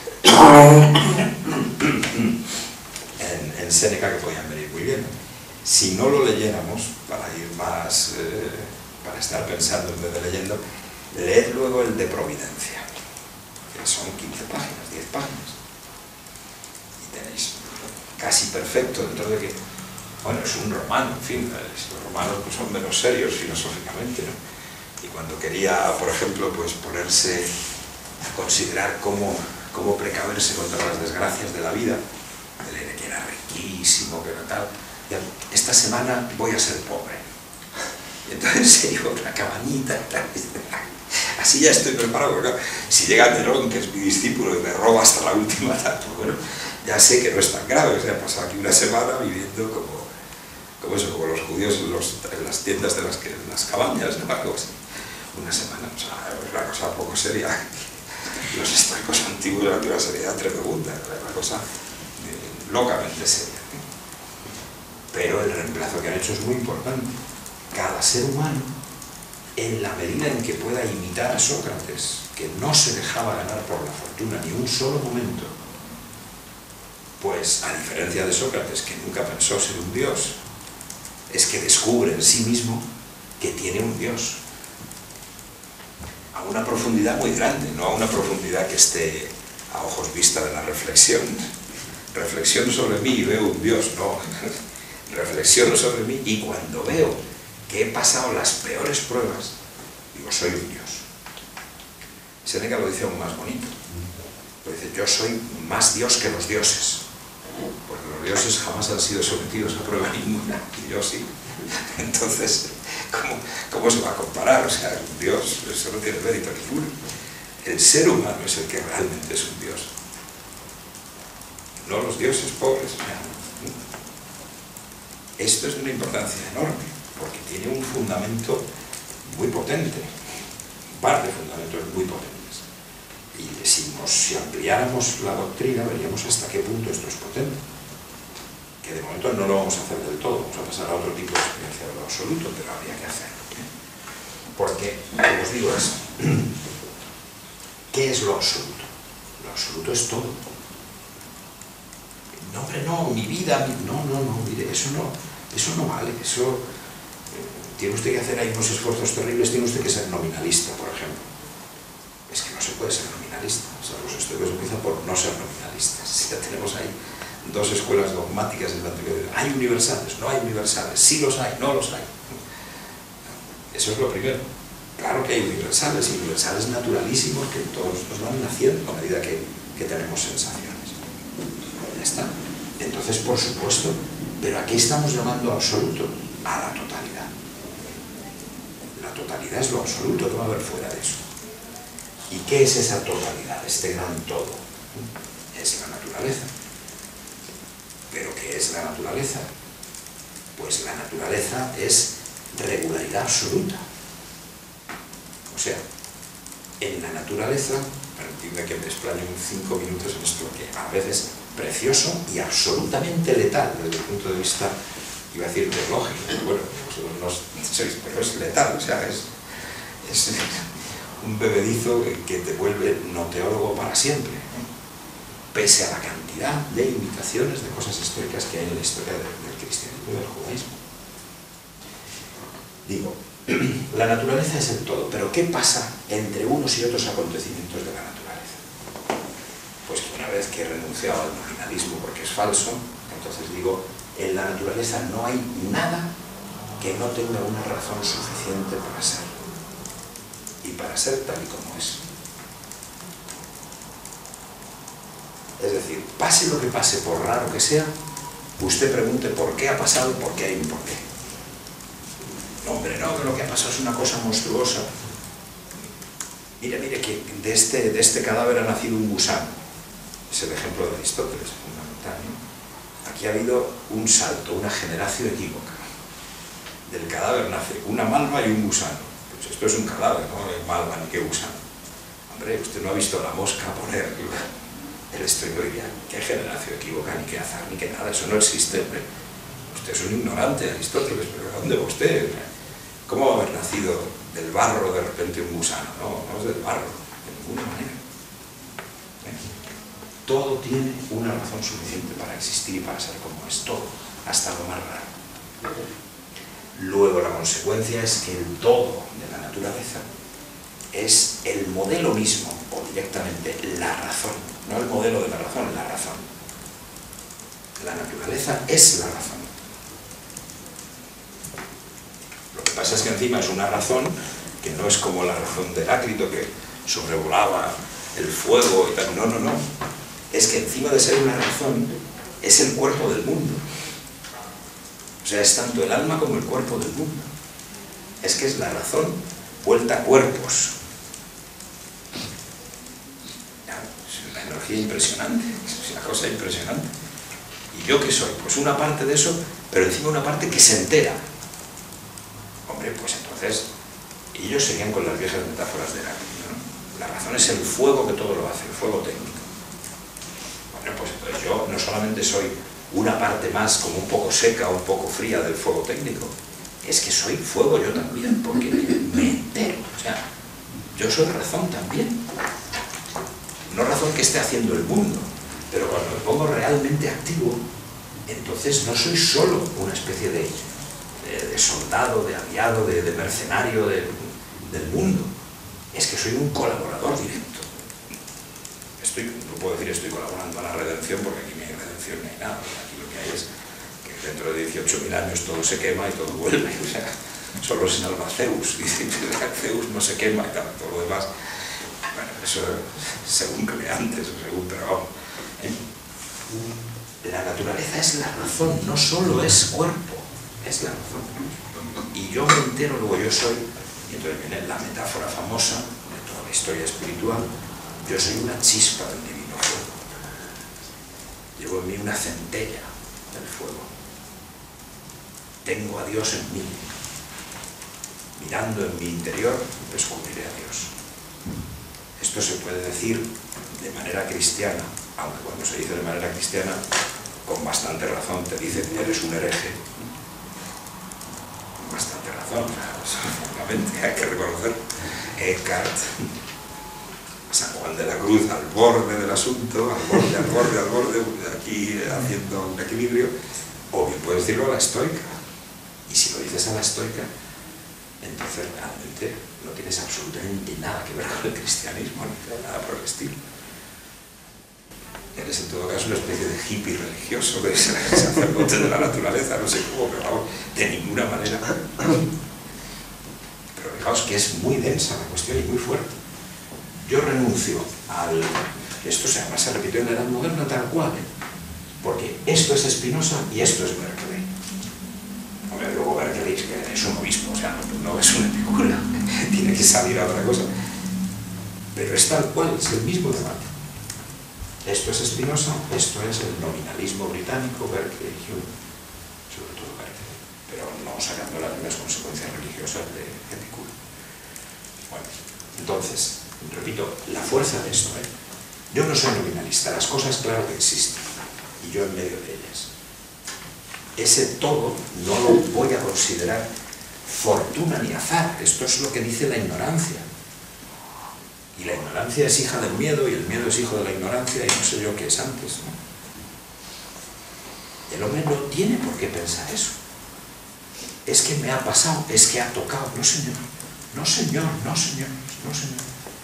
Speaker 1: en Séneca que podían venir muy bien. Si no lo leyéramos, para ir más, para estar pensando en vez de leyendo, leed luego el de Providencia, que son 15 páginas, 10 páginas. Y tenéis casi perfecto, dentro de que, bueno, es un romano, en fin, los romanos pues, son menos serios filosóficamente, ¿no? Y cuando quería, por ejemplo, pues ponerse a considerar cómo precaverse contra las desgracias de la vida. Él era que era riquísimo, que era tal. Y esta semana voy a ser pobre. Y entonces se lleva una cabañita, tal. Así ya estoy preparado, porque claro, si llega Nerón, que es mi discípulo, y me roba hasta la última, pues bueno, ya sé que no es tan grave. O sea, he pasado aquí una semana viviendo como los judíos en las tiendas de las cabañas, ¿no? Algo así. Una semana, o sea, es una cosa poco seria. Los estoicos antiguos eran de una seriedad tremenda, era una cosa locamente seria. Pero el reemplazo que han hecho es muy importante. Cada ser humano, en la medida en que pueda imitar a Sócrates, que no se dejaba ganar por la fortuna ni un solo momento, pues a diferencia de Sócrates, que nunca pensó ser un dios, es que descubre en sí mismo que tiene un dios a una profundidad muy grande, no a una profundidad que esté a ojos vista de la reflexión. Reflexiono sobre mí y veo un dios, no. Reflexiono sobre mí y cuando veo que he pasado las peores pruebas, digo, soy un dios. Séneca lo dice aún más bonito. Lo dice, yo soy más dios que los dioses. Porque los dioses jamás han sido sometidos a prueba ninguna, y yo sí. Entonces, ¿cómo se va a comparar? O sea, un dios, eso no tiene mérito ninguno. El ser humano es el que realmente es un dios. No los dioses pobres. Esto es de una importancia enorme, porque tiene un fundamento muy potente, un par de fundamentos muy potentes. Y si ampliáramos la doctrina, veríamos hasta qué punto esto es potente. Que de momento no lo vamos a hacer del todo, vamos a pasar a otro tipo de experiencia de lo absoluto, pero habría que hacerlo. Porque, como os digo, ¿qué es lo absoluto? Lo absoluto es todo. No, hombre, no, mi vida, no, mire, eso no vale, eso... tiene usted que hacer ahí unos esfuerzos terribles, tiene usted que ser nominalista, por ejemplo. Es que no se puede ser nominalista, o sea, los estudios empiezan por no ser nominalistas. Ya tenemos ahí dos escuelas dogmáticas en la antigüedad. ¿Hay universales? No hay universales. Sí los hay, no los hay. Eso es lo primero. Claro que hay universales, y universales naturalísimos que todos nos van naciendo a medida que tenemos sensaciones. Ya está. Entonces, por supuesto, pero ¿a qué estamos llamando absoluto? A la totalidad. La totalidad es lo absoluto, no va a haber fuera de eso. ¿Y qué es esa totalidad, este gran todo? Es la naturaleza. ¿Pero qué es la naturaleza? Pues la naturaleza es regularidad absoluta. O sea, en la naturaleza, permitidme que me explaye 5 minutos en esto, que a veces precioso y absolutamente letal desde el punto de vista, iba a decir, teológico. Bueno, vosotros no sois, pero es letal, o sea, es un bebedizo que te vuelve no teólogo para siempre, pese a la cantidad de imitaciones de cosas históricas que hay en la historia del cristianismo y del judaísmo. Digo, la naturaleza es el todo, pero ¿qué pasa entre unos y otros acontecimientos de la naturaleza? Pues que una vez que he renunciado al nominalismo porque es falso, entonces digo, en la naturaleza no hay nada que no tenga una razón suficiente para ser. Y para ser tal y como es. Es decir, pase lo que pase, por raro que sea, usted pregunte por qué ha pasado y por qué hay un porqué. No, hombre, no, que lo que ha pasado es una cosa monstruosa. Mire, que de este cadáver ha nacido un gusano. Es el ejemplo de Aristóteles, fundamental, ¿no? Aquí ha habido un salto, una generación equívoca. Del cadáver nace una malva y un gusano. Pues esto es un cadáver, no hay malva ni qué gusano. Hombre, usted no ha visto la mosca poner el estoico diría, qué generación equívoca, ni qué azar, ni qué nada, eso no existe, hombre. Usted es un ignorante, Aristóteles, pero ¿dónde va usted? ¿Cómo va a haber nacido del barro de repente un gusano? No es del barro, de ninguna manera. Todo tiene una razón suficiente para existir y para ser como es, todo, hasta lo más raro. Luego la consecuencia es que el todo de la naturaleza es el modelo mismo, o directamente la razón, no el modelo de la razón, la razón. La naturaleza es la razón. Lo que pasa es que encima es una razón que no es como la razón de Heráclito, que sobrevolaba el fuego y tal. No, no, no. Es que encima de ser una razón, es el cuerpo del mundo. O sea, es tanto el alma como el cuerpo del mundo. Es que es la razón vuelta a cuerpos. Es una energía impresionante, es una cosa impresionante. ¿Y yo qué soy? Pues una parte de eso, pero encima una parte que se entera. Hombre, pues entonces, ellos seguían con las viejas metáforas de Heráclito, ¿no? La razón es el fuego que todo lo hace, el fuego técnico. Bueno, pues entonces yo no solamente soy una parte más como un poco seca o un poco fría del fuego técnico, es que soy fuego yo también, porque me entero. O sea, yo soy razón también. No razón que esté haciendo el mundo, pero cuando me pongo realmente activo, entonces no soy solo una especie de soldado, de aliado, de mercenario del mundo. Es que soy un colaborador directo. No puedo decir estoy colaborando a la redención, porque aquí no hay redención ni hay nada. Aquí lo que hay es que dentro de 18.000 años todo se quema y todo vuelve. O sea, solo se salva Zeus, y Zeus no se quema y tal, todo lo demás. Bueno, eso según creantes, o según, pero vamos. La naturaleza es la razón, no solo es cuerpo, es la razón. Y yo me entero, luego yo soy, y entonces viene la metáfora famosa de toda la historia espiritual, yo soy una chispa del divino fuego. Llevo en mí una centella del fuego. Tengo a Dios en mí. Mirando en mi interior, descubriré a Dios. Esto se puede decir de manera cristiana, aunque cuando se dice de manera cristiana, con bastante razón te dicen eres un hereje. Con bastante razón, obviamente hay que reconocer. Eckhart, San Juan de la Cruz al borde del asunto, al borde, aquí haciendo un equilibrio, o bien puedes decirlo a la estoica. Y si lo dices a la estoica, entonces realmente no tienes absolutamente nada que ver con el cristianismo, ni nada por el estilo. Eres en todo caso una especie de hippie religioso, de sacerdote de la naturaleza, no sé cómo, pero vamos, de ninguna manera. Pero fijaos que es muy densa la cuestión y muy fuerte. Yo renuncio al... Esto además se repitió en la Edad Moderna tal cual, porque esto es Spinoza y esto es Berkeley. Hombre, luego Berkeley es un obispo, o sea, no es un epicuro, tiene que salir a otra cosa. Pero es tal cual, es el mismo debate. Esto es Spinoza, esto es el nominalismo británico, Berkeley, Hume, sobre todo Berkeley, pero no sacando las mismas consecuencias religiosas de Epicuro. Bueno, entonces, repito, la fuerza de esto, yo no soy nominalista, las cosas claro que existen, y yo en medio de ellas. Ese todo no lo voy a considerar fortuna ni azar, esto es lo que dice la ignorancia. Y la ignorancia es hija del miedo, y el miedo es hijo de la ignorancia, y no sé yo qué es antes, ¿no? El hombre no tiene por qué pensar eso. Es que me ha pasado, es que ha tocado. No, señor. No, señor, no, señor, no, señor.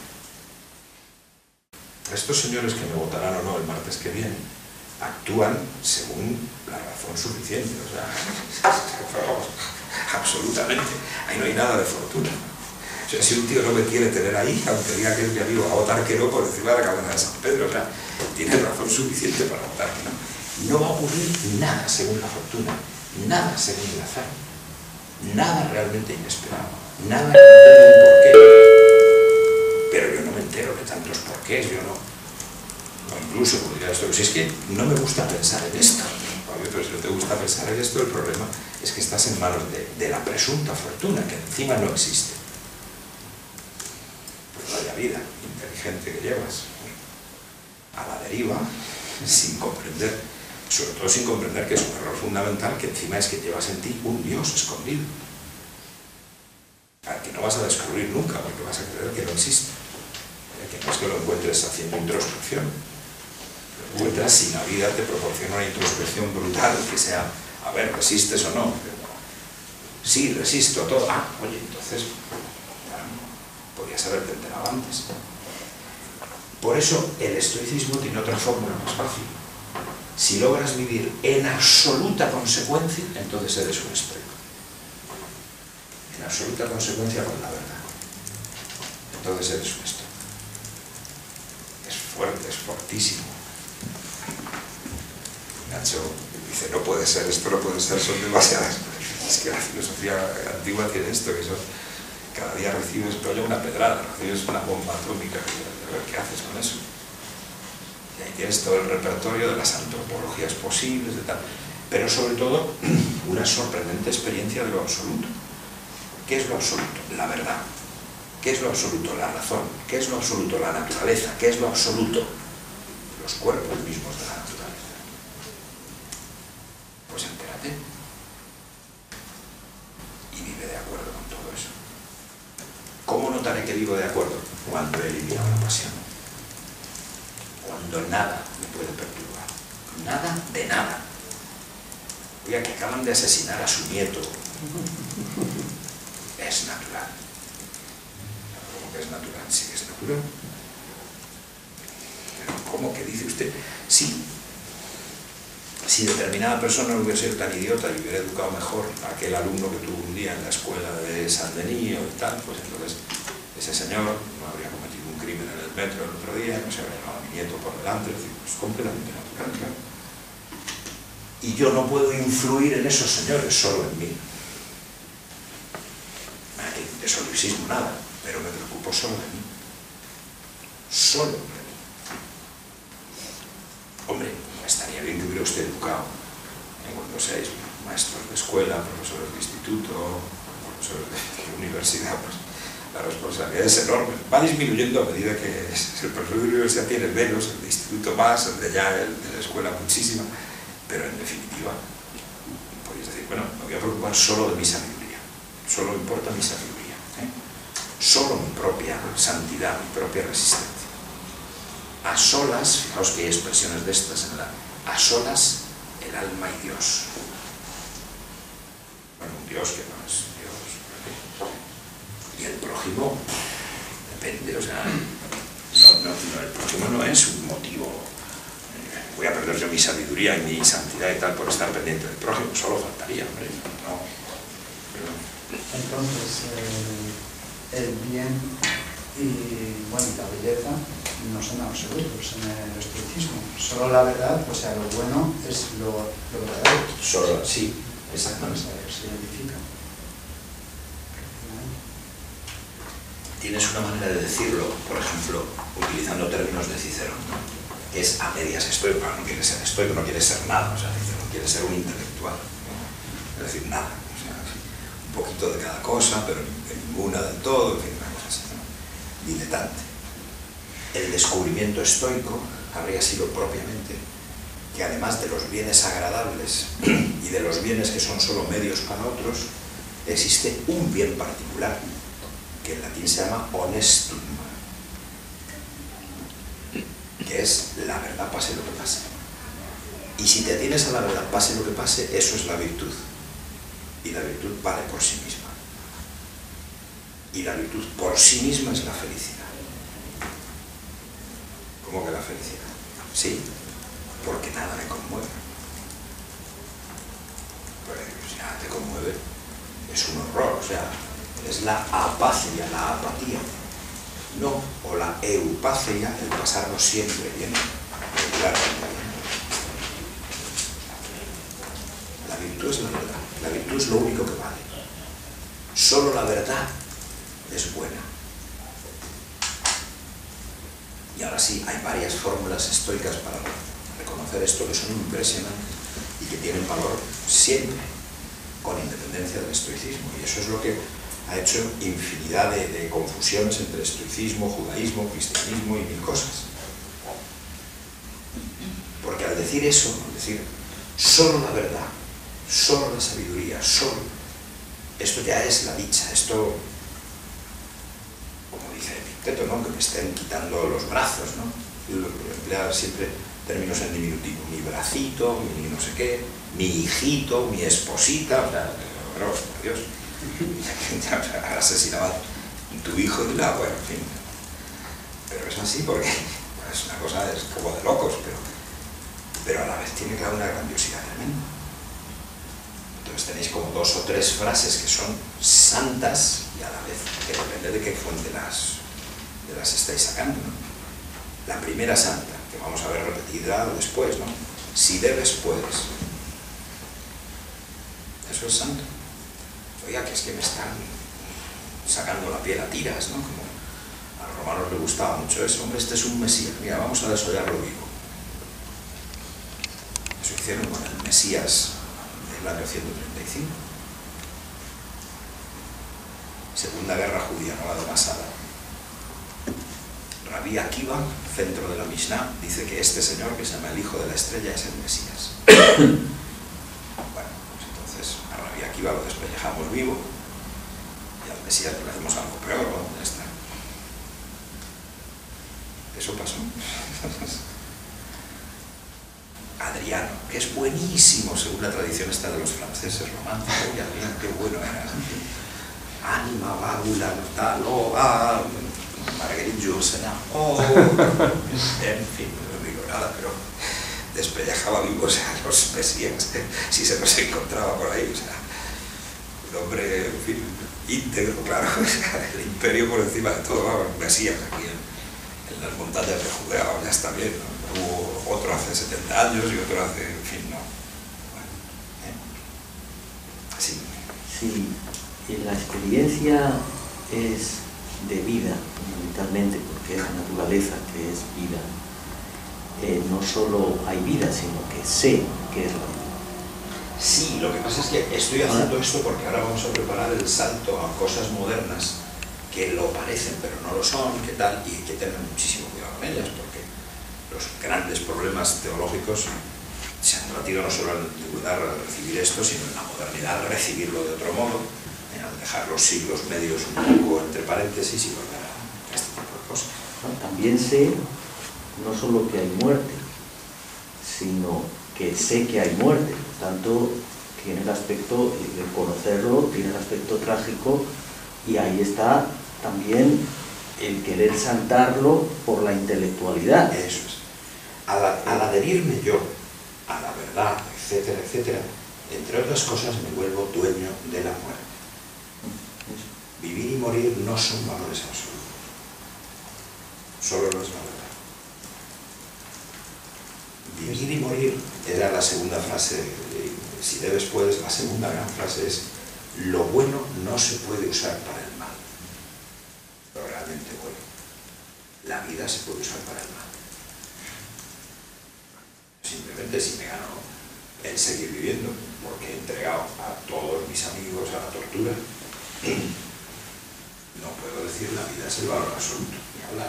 Speaker 1: Estos señores que me votarán o no el martes que viene, actúan según la razón suficiente, o sea, absolutamente. Ahí no hay nada de fortuna. O sea, si un tío no me quiere tener ahí, aunque diga que es mi amigo, va a votar que no por encima de la cadena de San Pedro, o sea, tiene razón suficiente para votar que no. No va a ocurrir nada según la fortuna, nada según el azar, nada realmente inesperado, nada que no tenga un porqué. Pero yo no me entero de tantos porqués, yo no. O incluso, como diría esto, si es que no me gusta pensar en esto. ¿Vale? Pero si no te gusta pensar en esto, el problema es que estás en manos de la presunta fortuna, que encima no existe. Pues vaya vida inteligente que llevas. A la deriva, sin comprender, sobre todo sin comprender que es un error fundamental, que encima es que llevas en ti un Dios escondido, al que no vas a descubrir nunca, porque vas a creer que no existe. Que no es que lo encuentres haciendo introspección, lo encuentras si la vida te proporciona una introspección brutal, que sea, a ver, resistes o no. Sí, resisto todo. Ah, oye, entonces, podrías haberte enterado antes. Por eso el estoicismo tiene otra fórmula más fácil. Si logras vivir en absoluta consecuencia, entonces eres un estoico. En absoluta consecuencia con la verdad. Entonces eres un estoico.
Speaker 5: fuerte, es fortísimo. Nacho dice, no puede ser, esto no puede ser, son demasiadas. Es que la filosofía antigua tiene esto, que son, cada día recibes, pero ya una pedrada, recibes una bomba atómica, a ver qué haces con eso. Y ahí tienes todo el repertorio de las antropologías posibles, de tal. Pero sobre todo, una sorprendente experiencia de lo absoluto. ¿Qué es lo absoluto? La verdad. ¿Qué es lo absoluto? La razón. ¿Qué es lo absoluto? La naturaleza. ¿Qué es lo absoluto? Los cuerpos mismos de la naturaleza. Pues entérate. Y vive de acuerdo con todo eso. ¿Cómo notaré que vivo de acuerdo? Cuando he eliminado la pasión. Cuando nada me puede perturbar. Nada de nada. Oiga, que acaban de asesinar a su nieto. Es natural. ¿Cómo que es natural? Sí, es natural. Pero ¿cómo que dice usted? Sí. Si determinada persona no hubiera sido tan idiota y hubiera educado mejor a aquel alumno que tuvo un día en la escuela de Saint-Denis o tal, pues entonces ese señor no habría cometido un crimen en el metro el otro día, no se habría llevado a mi nieto por delante, es decir, es completamente natural, claro. Y yo no puedo influir en esos señores, solo en mí. De solipsismo nada, pero me preocupo solo de mí. Solo de mí. Hombre, estaría bien que hubiera usted educado cuando seáis maestros de escuela, profesores de instituto, profesores de universidad, pues la responsabilidad es enorme. Va disminuyendo a medida que el profesor de universidad tiene menos, el de instituto más, el de ya el de la escuela muchísima, pero en definitiva, podéis decir, bueno, me voy a preocupar solo de mi sabiduría, solo importa mi sabiduría, solo mi propia santidad, mi propia resistencia. A solas, fijaos que hay expresiones de estas en la... A solas, el alma y Dios. Bueno, un Dios que no es Dios. Y el prójimo, depende, o sea, el prójimo no es un motivo. Voy a perder yo mi sabiduría y mi santidad y tal por estar pendiente del prójimo, solo faltaría, hombre. No. Pero...
Speaker 4: Entonces, el bien y bueno, la belleza no son absolutos en el estoicismo. Solo la verdad, o sea, lo bueno es lo verdadero.
Speaker 5: Solo, sí, exactamente.
Speaker 4: Se identifica.
Speaker 1: Tienes una manera de decirlo, por ejemplo, utilizando términos de Cicerón, ¿no? Que es a medias estoico, no quiere ser estoico, no quiere ser nada, o sea, Cicerón quiere ser un intelectual, ¿no? Es decir, nada, o sea, un poquito de cada cosa, pero ninguna del todo, en fin, una cosa así, ¿no? Diletante. El descubrimiento estoico habría sido propiamente que además de los bienes agradables y de los bienes que son solo medios para otros, existe un bien particular, que en latín se llama honestum, que es la verdad pase lo que pase. Y si te atienes a la verdad pase lo que pase, eso es la virtud. Y la virtud vale por sí misma. Y la virtud por sí misma es la felicidad. ¿Cómo que la felicidad? Sí, porque nada me conmueve. Pues si nada te conmueve, es un horror, o sea, es la apacia, la apatía. No, o la eupacia, el pasarlo siempre bien, regularmente bien. La virtud es la verdad, la virtud es lo único que vale. Solo la verdad es buena. Y ahora sí, hay varias fórmulas estoicas para reconocer esto que son impresionantes y que tienen valor siempre, con independencia del estoicismo. Y eso es lo que ha hecho infinidad de confusiones entre estoicismo, judaísmo, cristianismo y mil cosas. Porque al decir eso, al decir solo la verdad, solo la sabiduría, solo, esto ya es la dicha, esto, como dice Epicteto, ¿no? Que me estén quitando los brazos, ¿no? Y lo emplea siempre términos en diminutivo, mi bracito, mi no sé qué, mi hijito, mi esposita, o sea, bueno, por Dios. Ya asesinaba a tu hijo de la agua, en fin. Pero es así porque es una cosa, es como de locos, pero a la vez tiene claro una grandiosidad tremenda. Entonces tenéis como 2 o 3 frases que son santas y a la vez que depende de qué fuente las estáis sacando, ¿no?
Speaker 5: La primera santa, que vamos a ver repetida después, ¿no? Si debes, puedes. Eso es santo. Oiga, que es que me están sacando la piel a tiras, ¿no? Como a los romanos les gustaba mucho eso. Hombre, este es un Mesías. Mira, vamos a desollarlo vivo. Eso hicieron con el Mesías del año 135. Segunda guerra judía, no la de Masada. Rabí Akiva, centro de la Mishnah, dice que este señor, que se llama el hijo de la estrella, es el Mesías. Bueno, pues entonces a Rabí Akiva lo despellejamos vivo y al Mesías le hacemos algo peor, ¿no? Ya está. Eso pasó. Adriano, que es buenísimo según la tradición esta de los franceses románticos. Y Adriano, qué bueno era. Ánima, válvula, tal, Marguerite Jules, oh, en fin, no digo nada, pero despellejaba vivos a los mesías, si se los encontraba por ahí, o sea, un hombre, en fin, íntegro, claro, o sea, el imperio por encima de todo, vamos, mesías aquí en las montañas de Judea, ya está bien, ¿no? Hubo otro hace 70 años y otro hace, en fin, no. Bueno, así.
Speaker 2: Sí, la experiencia es de vida, fundamentalmente, porque es la naturaleza que es vida. No solo hay vida, sino que sé que es la vida.
Speaker 5: Sí, lo que pasa es que estoy haciendo esto porque ahora vamos a preparar el salto a cosas modernas que lo parecen, pero no lo son, qué tal, y hay que tener muchísimo cuidado con ellas, porque los grandes problemas teológicos se han debatido no solo en la antigüedad al recibir esto, sino en la modernidad al recibirlo de otro modo, al dejar los siglos medios un poco entre paréntesis y volver a este tipo de cosas.
Speaker 2: También sé no solo que hay muerte, sino que sé que hay muerte. Por tanto, tiene el aspecto de conocerlo, tiene el aspecto trágico, y ahí está también el querer santarlo por la intelectualidad.
Speaker 5: Eso es. Al adherirme yo a la verdad, etcétera, etcétera, entre otras cosas me vuelvo dueño de la muerte. Vivir y morir no son valores absolutos. Solo no es la verdad. Vivir y morir era la segunda frase. Si debes, puedes. La segunda gran frase es: lo bueno no se puede usar para el mal. Lo realmente bueno. La vida se puede usar para el mal. Simplemente si me gano el seguir viviendo, porque he entregado a todos mis amigos a la tortura, no puedo decir la vida es el valor absoluto, ni hablar.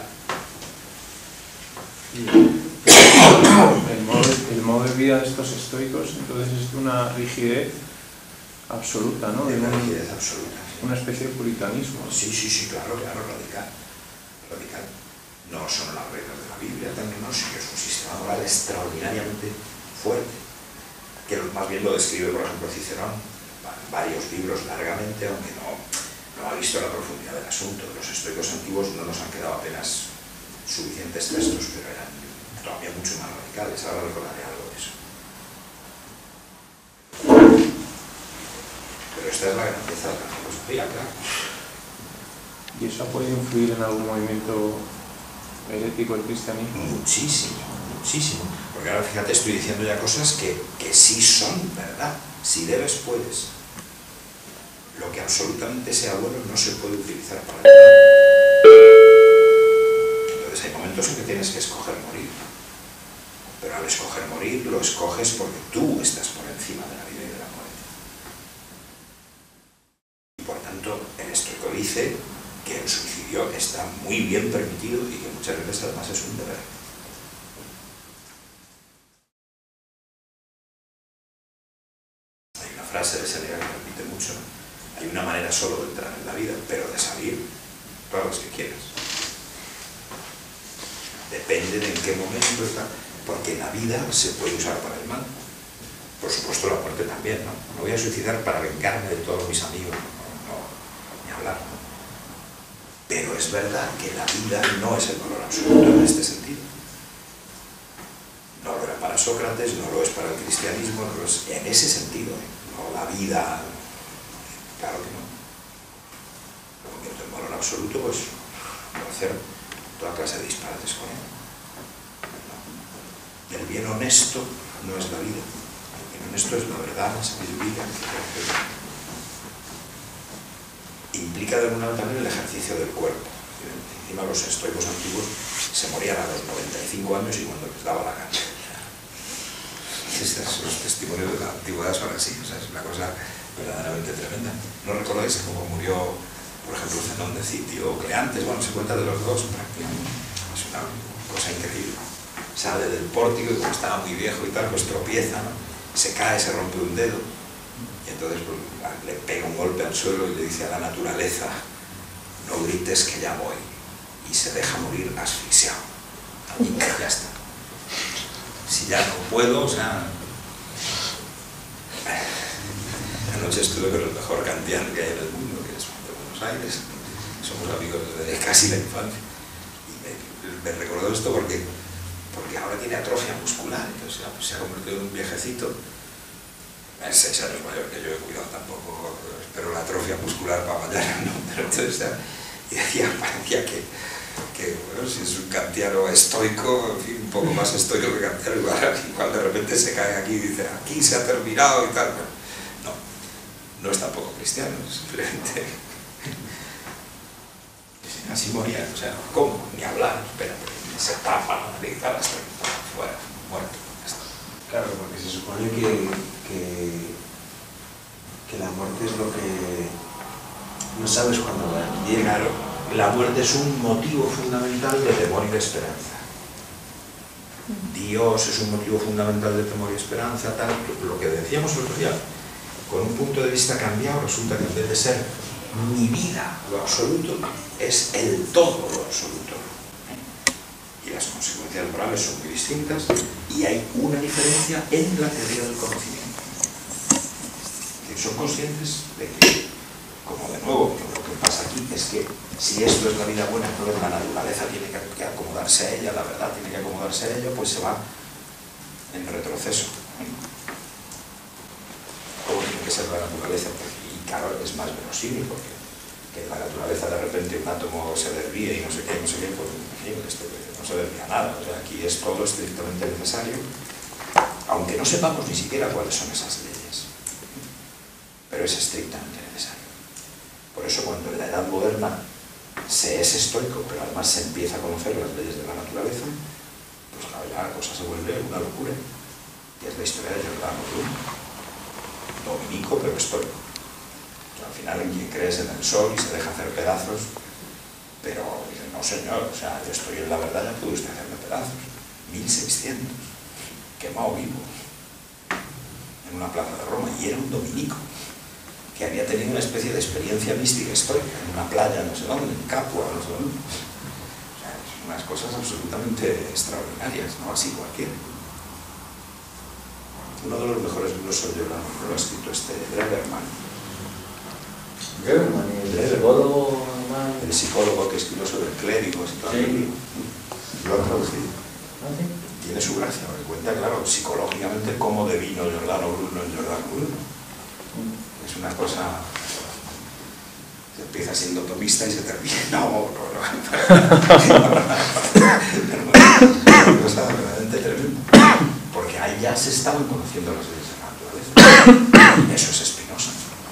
Speaker 6: El modo de vida de estos estoicos, entonces, es de una rigidez absoluta, ¿no?
Speaker 5: De una rigidez absoluta. Sí.
Speaker 6: Una especie de puritanismo.
Speaker 5: Sí, claro, radical. No son las reglas de la Biblia, también no, sino que es un sistema moral extraordinariamente fuerte, que más bien lo describe, por ejemplo, Cicerón, en varios libros largamente, aunque no ha visto la profundidad del asunto. Los estoicos antiguos no nos han quedado apenas suficientes textos, pero eran todavía mucho más radicales. Ahora recordaré algo de eso. Pero esta es la grandeza de la filosofía, claro.
Speaker 6: ¿Y eso ha podido influir en algún movimiento herético del cristianismo?
Speaker 5: Muchísimo. Porque ahora, fíjate, estoy diciendo ya cosas que sí son verdad. Si debes, puedes. Lo que absolutamente sea bueno no se puede utilizar para el mal. Entonces hay momentos en que tienes que escoger morir. Pero al escoger morir, lo escoges porque tú estás por encima de la vida y de la muerte. Y por tanto, el estoico dice que el suicidio está muy bien permitido y que muchas veces además es un deber. Hay una frase de Seneca que repite mucho: hay una manera solo de entrar en la vida, pero de salir todas las que quieras. Depende de en qué momento está, porque la vida se puede usar para el mal. Por supuesto la muerte también, ¿no? Me voy a suicidar para vengarme de todos mis amigos, no, ni hablar, ¿no? Pero es verdad que la vida no es el valor absoluto en este sentido. No lo era para Sócrates, no lo es para el cristianismo, no lo es en ese sentido, ¿eh? No la vida, claro que no. Lo convierto en valor absoluto, pues puedo hacer toda clase de disparates con él.
Speaker 1: El bien honesto no es la vida. El bien honesto es la verdad, la sabiduría. Implica de alguna manera el ejercicio del cuerpo. Encima los estoicos antiguos se morían a los 95 años y cuando les daba la gana. Los testimonios de la antigüedad son así, o sea, es una cosa verdaderamente tremenda. ¿No recordáis cómo murió, por ejemplo, Zenón de Citio o Cleantes? Bueno, se cuenta de los dos prácticamente. Es una cosa increíble. Sale del pórtico y como estaba muy viejo y tal, pues tropieza, ¿no? Se cae, se rompe un dedo y entonces pues, le pega un golpe al suelo y le dice a la naturaleza: no grites que ya voy, y se deja morir asfixiado. Y ya está. Si ya no puedo, o sea... Anoche estuve con el mejor kantiano que hay en el mundo, que es de Buenos Aires. Somos amigos desde casi la infancia. Y me recordó esto porque ahora tiene atrofia muscular, entonces ya, pues, se ha convertido en un viejecito. Es 6 años mayor que yo, he cuidado tampoco, pero la atrofia muscular para mañana, ¿no? Pero entonces ya, y decía, parecía que bueno, si es un kantiano estoico, en fin, un poco más estoico que kantiano, igual de repente se cae aquí y dice, aquí se ha terminado y tal. No es tampoco cristiano, simplemente... Así moría, o sea, ¿cómo? Ni hablar, espérate, se tapa la nariz hasta fuera, muerto.
Speaker 3: Claro, porque se supone que la muerte es lo que no sabes cuándo va a llegar.
Speaker 1: Claro, la muerte es un motivo fundamental de temor y de esperanza. Dios es un motivo fundamental de temor y esperanza, tal, lo que decíamos el otro día, con un punto de vista cambiado, resulta que en vez de ser mi vida lo absoluto, es el todo lo absoluto. Y las consecuencias morales son muy distintas y hay una diferencia en la teoría del conocimiento. Que son conscientes de que, como de nuevo, lo que pasa aquí es que si esto es la vida buena, entonces la naturaleza tiene que acomodarse a ella, la verdad tiene que acomodarse a ella, pues se va en retroceso. ¿Cómo tiene que ser la naturaleza? Y claro, es más verosímil, porque que en la naturaleza de repente un átomo se desvíe y no sé qué, pues no se desvía nada. O sea, aquí es todo estrictamente necesario, aunque no sepamos ni siquiera cuáles son esas leyes, pero es estrictamente necesario. Por eso cuando en la edad moderna se es estoico, pero además se empieza a conocer las leyes de la naturaleza, pues claro, ya la cosa se vuelve una locura. Y es la historia de Giordano Bruno, dominico pero estoico. O sea, al final en quien crees en el sol y se deja hacer pedazos, pero dice, no señor, o sea, yo estoy en la verdad, ya puede usted hacerme pedazos. 1600, quemado vivo, en una plaza de Roma, y era un dominico que había tenido una especie de experiencia mística estoica, en una playa, no sé dónde, en Capua, no sé dónde. O sea, son unas cosas absolutamente extraordinarias, no así cualquiera. Uno de los mejores libros sobre Giordano lo ha escrito Dreberman.
Speaker 2: Dreberman, el psicólogo alemán.
Speaker 1: El psicólogo que escribió sobre clérigos y todo aquello. Lo ha traducido.
Speaker 2: ¿Ah, sí?
Speaker 1: Tiene su gracia, porque cuenta, claro, psicológicamente cómo devino Giordano Bruno en Giordano Bruno. Es una cosa... Se empieza siendo tomista y se termina... No. Una cosa verdaderamente tremenda. Porque ahí ya se estaban conociendo las leyes de la naturaleza. Eso es Spinoza.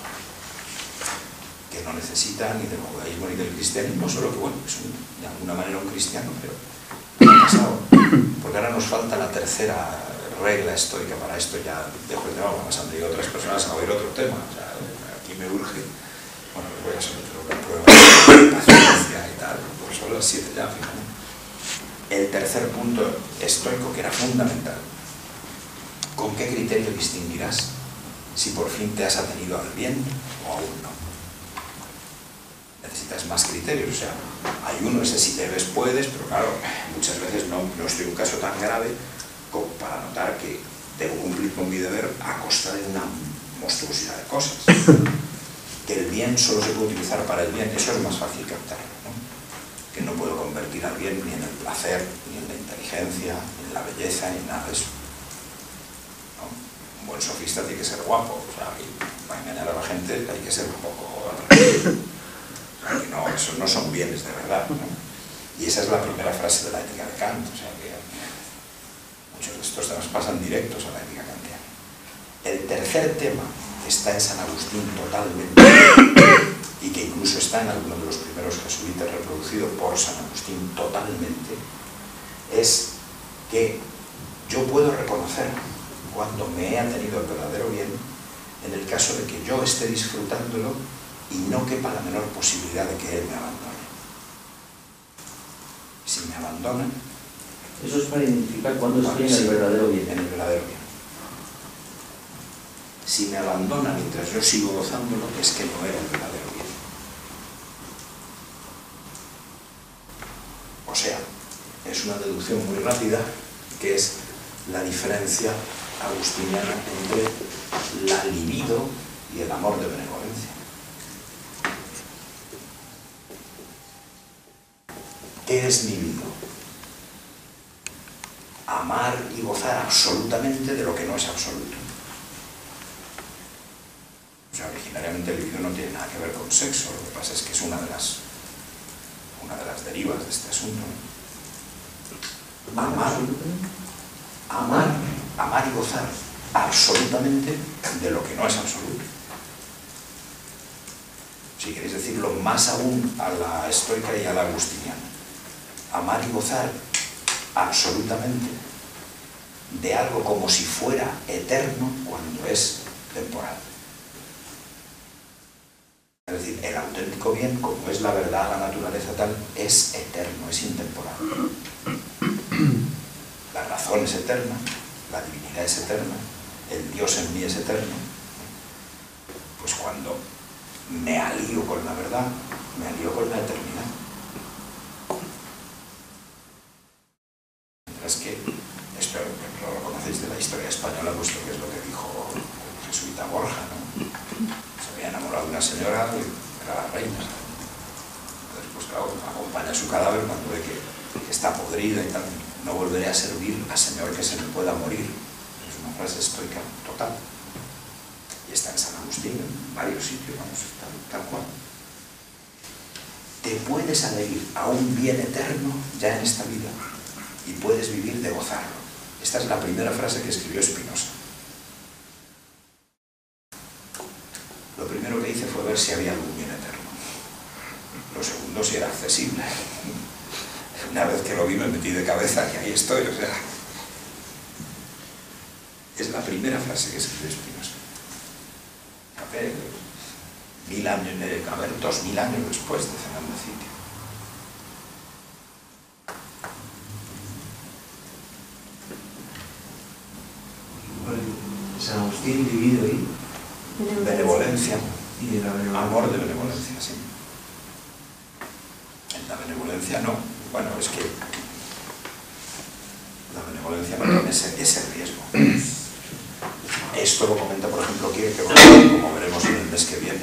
Speaker 1: Que no necesita ni del judaísmo ni del cristianismo, solo que, bueno, es de alguna manera un cristiano, pero ha pasado. Porque ahora nos falta la tercera regla estoica. Para esto ya dejo el tema, vamos a ir otras personas a oír otro tema. O sea, aquí me urge. Bueno, les voy a someter una prueba de paciencia y tal, pues son las 7 ya, fíjate. El tercer punto estoico, que era fundamental. ¿Con qué criterio distinguirás si por fin te has atenido al bien o aún no? Necesitas más criterios, o sea, hay uno, ese si debes, puedes, pero claro, muchas veces no estoy en un caso tan grave como para notar que debo cumplir con mi deber a costa de una monstruosidad de cosas. Que el bien solo se puede utilizar para el bien, eso es más fácil captarlo, ¿no? Que no puedo convertir al bien ni en el placer, ni en la inteligencia, ni en la belleza, ni en nada de eso. ¿No? Un buen sofista tiene que ser guapo, o sea, para engañar a la gente hay que ser un poco... O sea, que no, esos no son bienes de verdad, ¿no? Y esa es la primera frase de la ética de Kant, o sea, que muchos
Speaker 5: estos temas pasan directos a la ética kantiana. El tercer tema, que está en San Agustín totalmente, y que incluso está en alguno de los primeros jesuitas reproducido por San Agustín totalmente, es que yo puedo reconocer cuando me he atenido al verdadero bien en el caso de que yo esté disfrutándolo y no quepa la menor posibilidad de que él me abandone. Si me abandona...
Speaker 2: Eso es para identificar cuándo estoy en el verdadero bien.
Speaker 5: En el verdadero bien. Si me abandona mientras yo sigo gozándolo, es que no era el verdadero bien. O sea, es una deducción muy rápida, que es la diferencia agustiniana entre la libido y el amor de benevolencia. ¿Qué es libido? Amar y gozar absolutamente de lo que no es absoluto. O sea, originariamente el libido no tiene nada que ver con sexo, lo que pasa es que es una de las derivas de este asunto, ¿no? Amar y gozar absolutamente de lo que no es absoluto. Si queréis decirlo más aún a la estoica y a la agustiniana, amar y gozar absolutamente de algo como si fuera eterno cuando es temporal. Es decir, el auténtico bien, como es la verdad, la naturaleza tal, es eterno, es intemporal. La razón es eterna, la divinidad es eterna, el Dios en mí es eterno. Pues cuando me alío con la verdad, me alío con la eternidad. Es que, esto lo conocéis de la historia española, puesto que es lo que dijo el jesuita Borja, ¿no? Se había enamorado de una señora que era la reina. Entonces, pues claro, acompaña su cadáver cuando ve que está podrida y tal. No volveré a servir a señor que se me pueda morir. Es una frase estoica total. Y está en San Agustín, en varios sitios, vamos, tal cual. Te puedes adherir a un bien eterno ya en esta vida y puedes vivir de gozarlo. Esta es la primera frase que escribió Spinoza. Lo primero que hice fue ver si había algún bien eterno. Lo segundo, si era accesible. Una vez que lo vi me metí de cabeza y ahí estoy, o sea... Es la primera frase que escribió Spinoza. A ver, 2000 años después de Fernando Citio.
Speaker 3: San Agustín dividido ahí.
Speaker 5: Benevolencia.
Speaker 3: Y la benevolencia.
Speaker 5: Amor de benevolencia, sí. En la benevolencia no. Bueno, es que la benevolencia no tiene ese riesgo. Esto lo comenta, por ejemplo, Kierkegaard, como veremos en el mes que viene.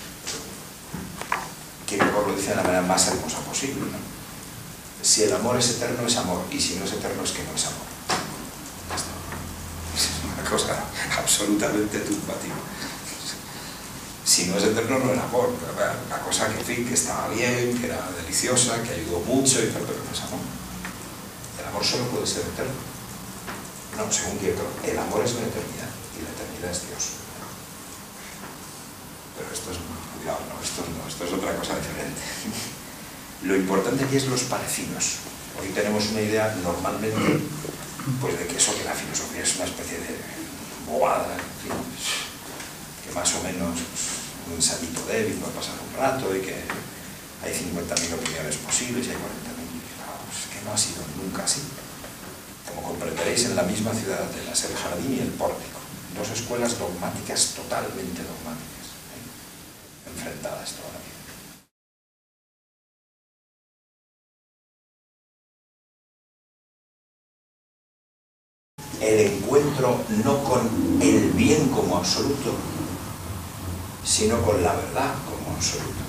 Speaker 5: Kierkegaard lo dice de la manera más hermosa posible, ¿no? Si el amor es eterno, es amor, y si no es eterno, es que no es amor. Ya está. Es una cosa absolutamente turbativa. Si no es eterno, no era amor. Una cosa que, en fin, que estaba bien, que era deliciosa, que ayudó mucho, y tal, pero no es amor. El amor solo puede ser eterno. No, según Kierkegaard, el amor es la eternidad, y la eternidad es Dios. Pero esto es, cuidado, no, esto es otra cosa diferente. Lo importante aquí es los parecidos. Hoy tenemos una idea, normalmente, pues de que eso, que la filosofía es una especie de bobada, en fin, que más o menos un ensayito débil para pasar un rato y que hay 50.000 opiniones posibles y hay 40.000. No, es que no ha sido nunca así. Como comprenderéis, en la misma ciudad de Atenas, el jardín y el pórtico, dos escuelas dogmáticas, totalmente dogmáticas, enfrentadas toda la vida. El encuentro no con el bien como absoluto, sino con la verdad como absoluto.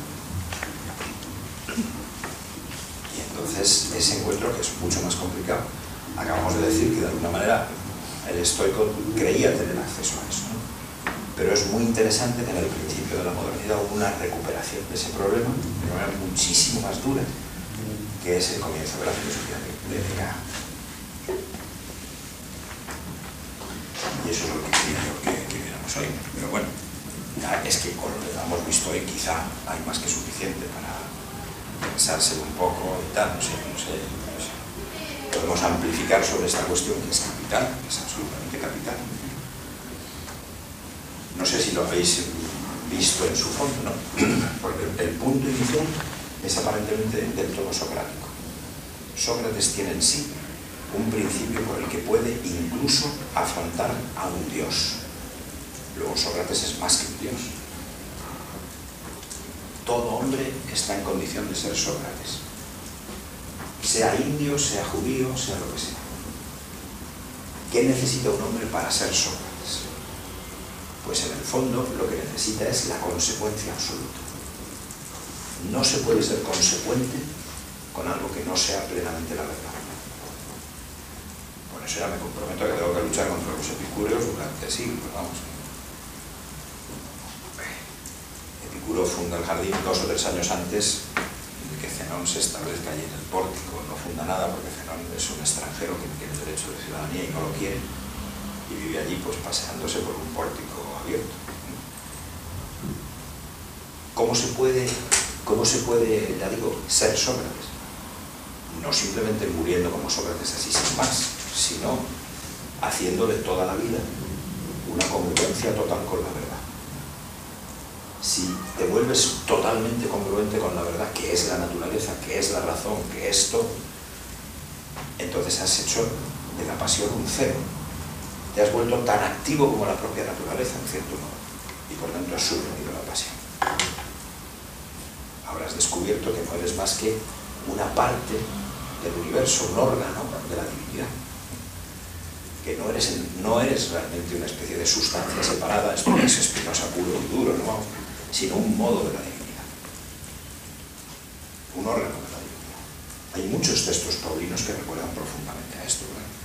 Speaker 5: Y entonces ese encuentro, que es mucho más complicado, acabamos de decir que de alguna manera el estoico creía tener acceso a eso, ¿no? Pero es muy interesante que en el principio de la modernidad hubo una recuperación de ese problema de una manera muchísimo más dura, que es el comienzo de la filosofía griega. eso es lo que quería yo que viéramos hoy. Pero bueno, es que con lo que hemos visto hoy quizá hay más que suficiente para pensárselo un poco y tal, no sé. Podemos amplificar sobre esta cuestión que es capital, que es absolutamente capital. No sé si lo habéis visto en su fondo, ¿no? Porque el punto inicial es aparentemente del todo socrático. Sócrates tiene en sí un principio por el que puede incluso afrontar a un dios. Luego Sócrates es más que un dios. Todo hombre está en condición de ser Sócrates. Sea indio, sea judío, sea lo que sea. ¿Qué necesita un hombre para ser Sócrates? Pues en el fondo lo que necesita es la consecuencia absoluta. No se puede ser consecuente con algo que no sea plenamente la verdad. Por eso ya me comprometo a que tengo que luchar contra los epicúreos durante siglos, vamos. Epicuro funda el jardín 2 o 3 años antes de que Zenón se establezca allí en el pórtico. No funda nada porque Zenón es un extranjero que no tiene derecho de ciudadanía y no lo quiere, y vive allí pues paseándose por un pórtico abierto. ¿Cómo se puede, ya digo, ser Sócrates? No simplemente muriendo como Sócrates así sin más, sino haciendo de toda la vida una congruencia total con la verdad. Si te vuelves totalmente congruente con la verdad, que es la naturaleza, que es la razón, que es todo, entonces has hecho de la pasión un cero. Te has vuelto tan activo como la propia naturaleza, en cierto modo, y por tanto has suprimido la pasión. Habrás descubierto que no eres más que una parte del universo, un órgano de la divinidad. Que no eres realmente una especie de sustancia separada, esto es Spinoza puro y duro, ¿no? Sino un modo de la divinidad. Un órgano de la divinidad. Hay muchos textos paulinos que recuerdan profundamente a esto, ¿verdad?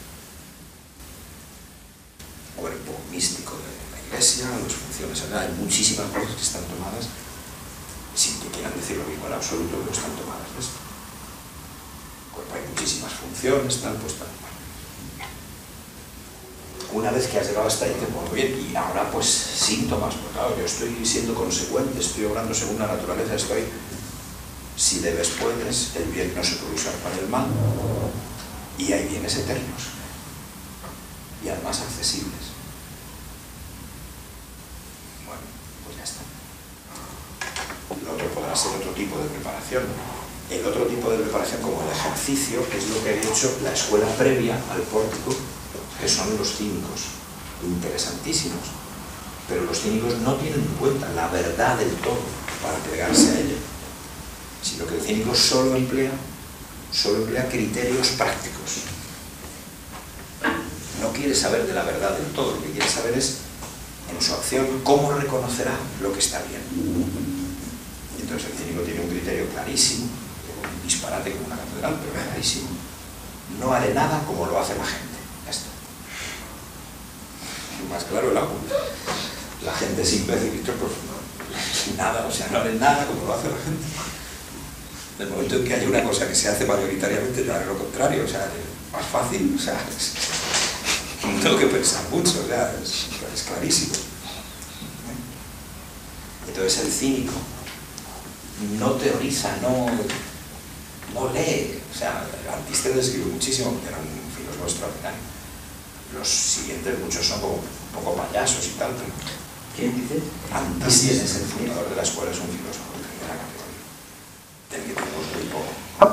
Speaker 5: Cuerpo místico de la Iglesia, las funciones, hay muchísimas cosas que están tomadas, sin que quieran decir lo mismo en absoluto, pero están tomadas de esto. Hay muchísimas funciones, tal, pues tal. Una vez que has llegado hasta ahí, te muevo bien, y ahora pues síntomas, pues claro, yo estoy siendo consecuente, estoy obrando según la naturaleza, si debes puedes, el bien no se puede usar para el mal, y hay bienes eternos, y además accesibles. Bueno, pues ya está. Lo otro podrá ser otro tipo de preparación. El otro tipo de preparación, como el ejercicio, que es lo que ha hecho la escuela previa al pórtico, que son los cínicos, interesantísimos. Pero los cínicos no tienen en cuenta la verdad del todo para plegarse a ella, sino que el cínico solo emplea criterios prácticos. No quiere saber de la verdad del todo, lo que quiere saber es, en su acción, cómo reconocerá lo que está bien. Entonces el cínico tiene un criterio clarísimo, un disparate como una catedral, pero clarísimo. No haré nada como lo hace la gente. Ya está. Más claro el agua. La gente es imbécil, pues no, nada, o sea, no haré nada como lo hace la gente. En el momento en que haya una cosa que se hace mayoritariamente, yo haré lo contrario, o sea, es más fácil, o sea, no tengo que pensar mucho, o sea, es clarísimo. Entonces el cínico no teoriza, no lee, o sea, Antístenes escribió muchísimo, que era un filósofo extraordinario. Los siguientes, muchos son como un poco payasos y tal, pero...
Speaker 2: ¿Quién dice?
Speaker 5: Antístenes, el fundador de la escuela, es un filósofo de primera categoría, del que tenemos muy poco.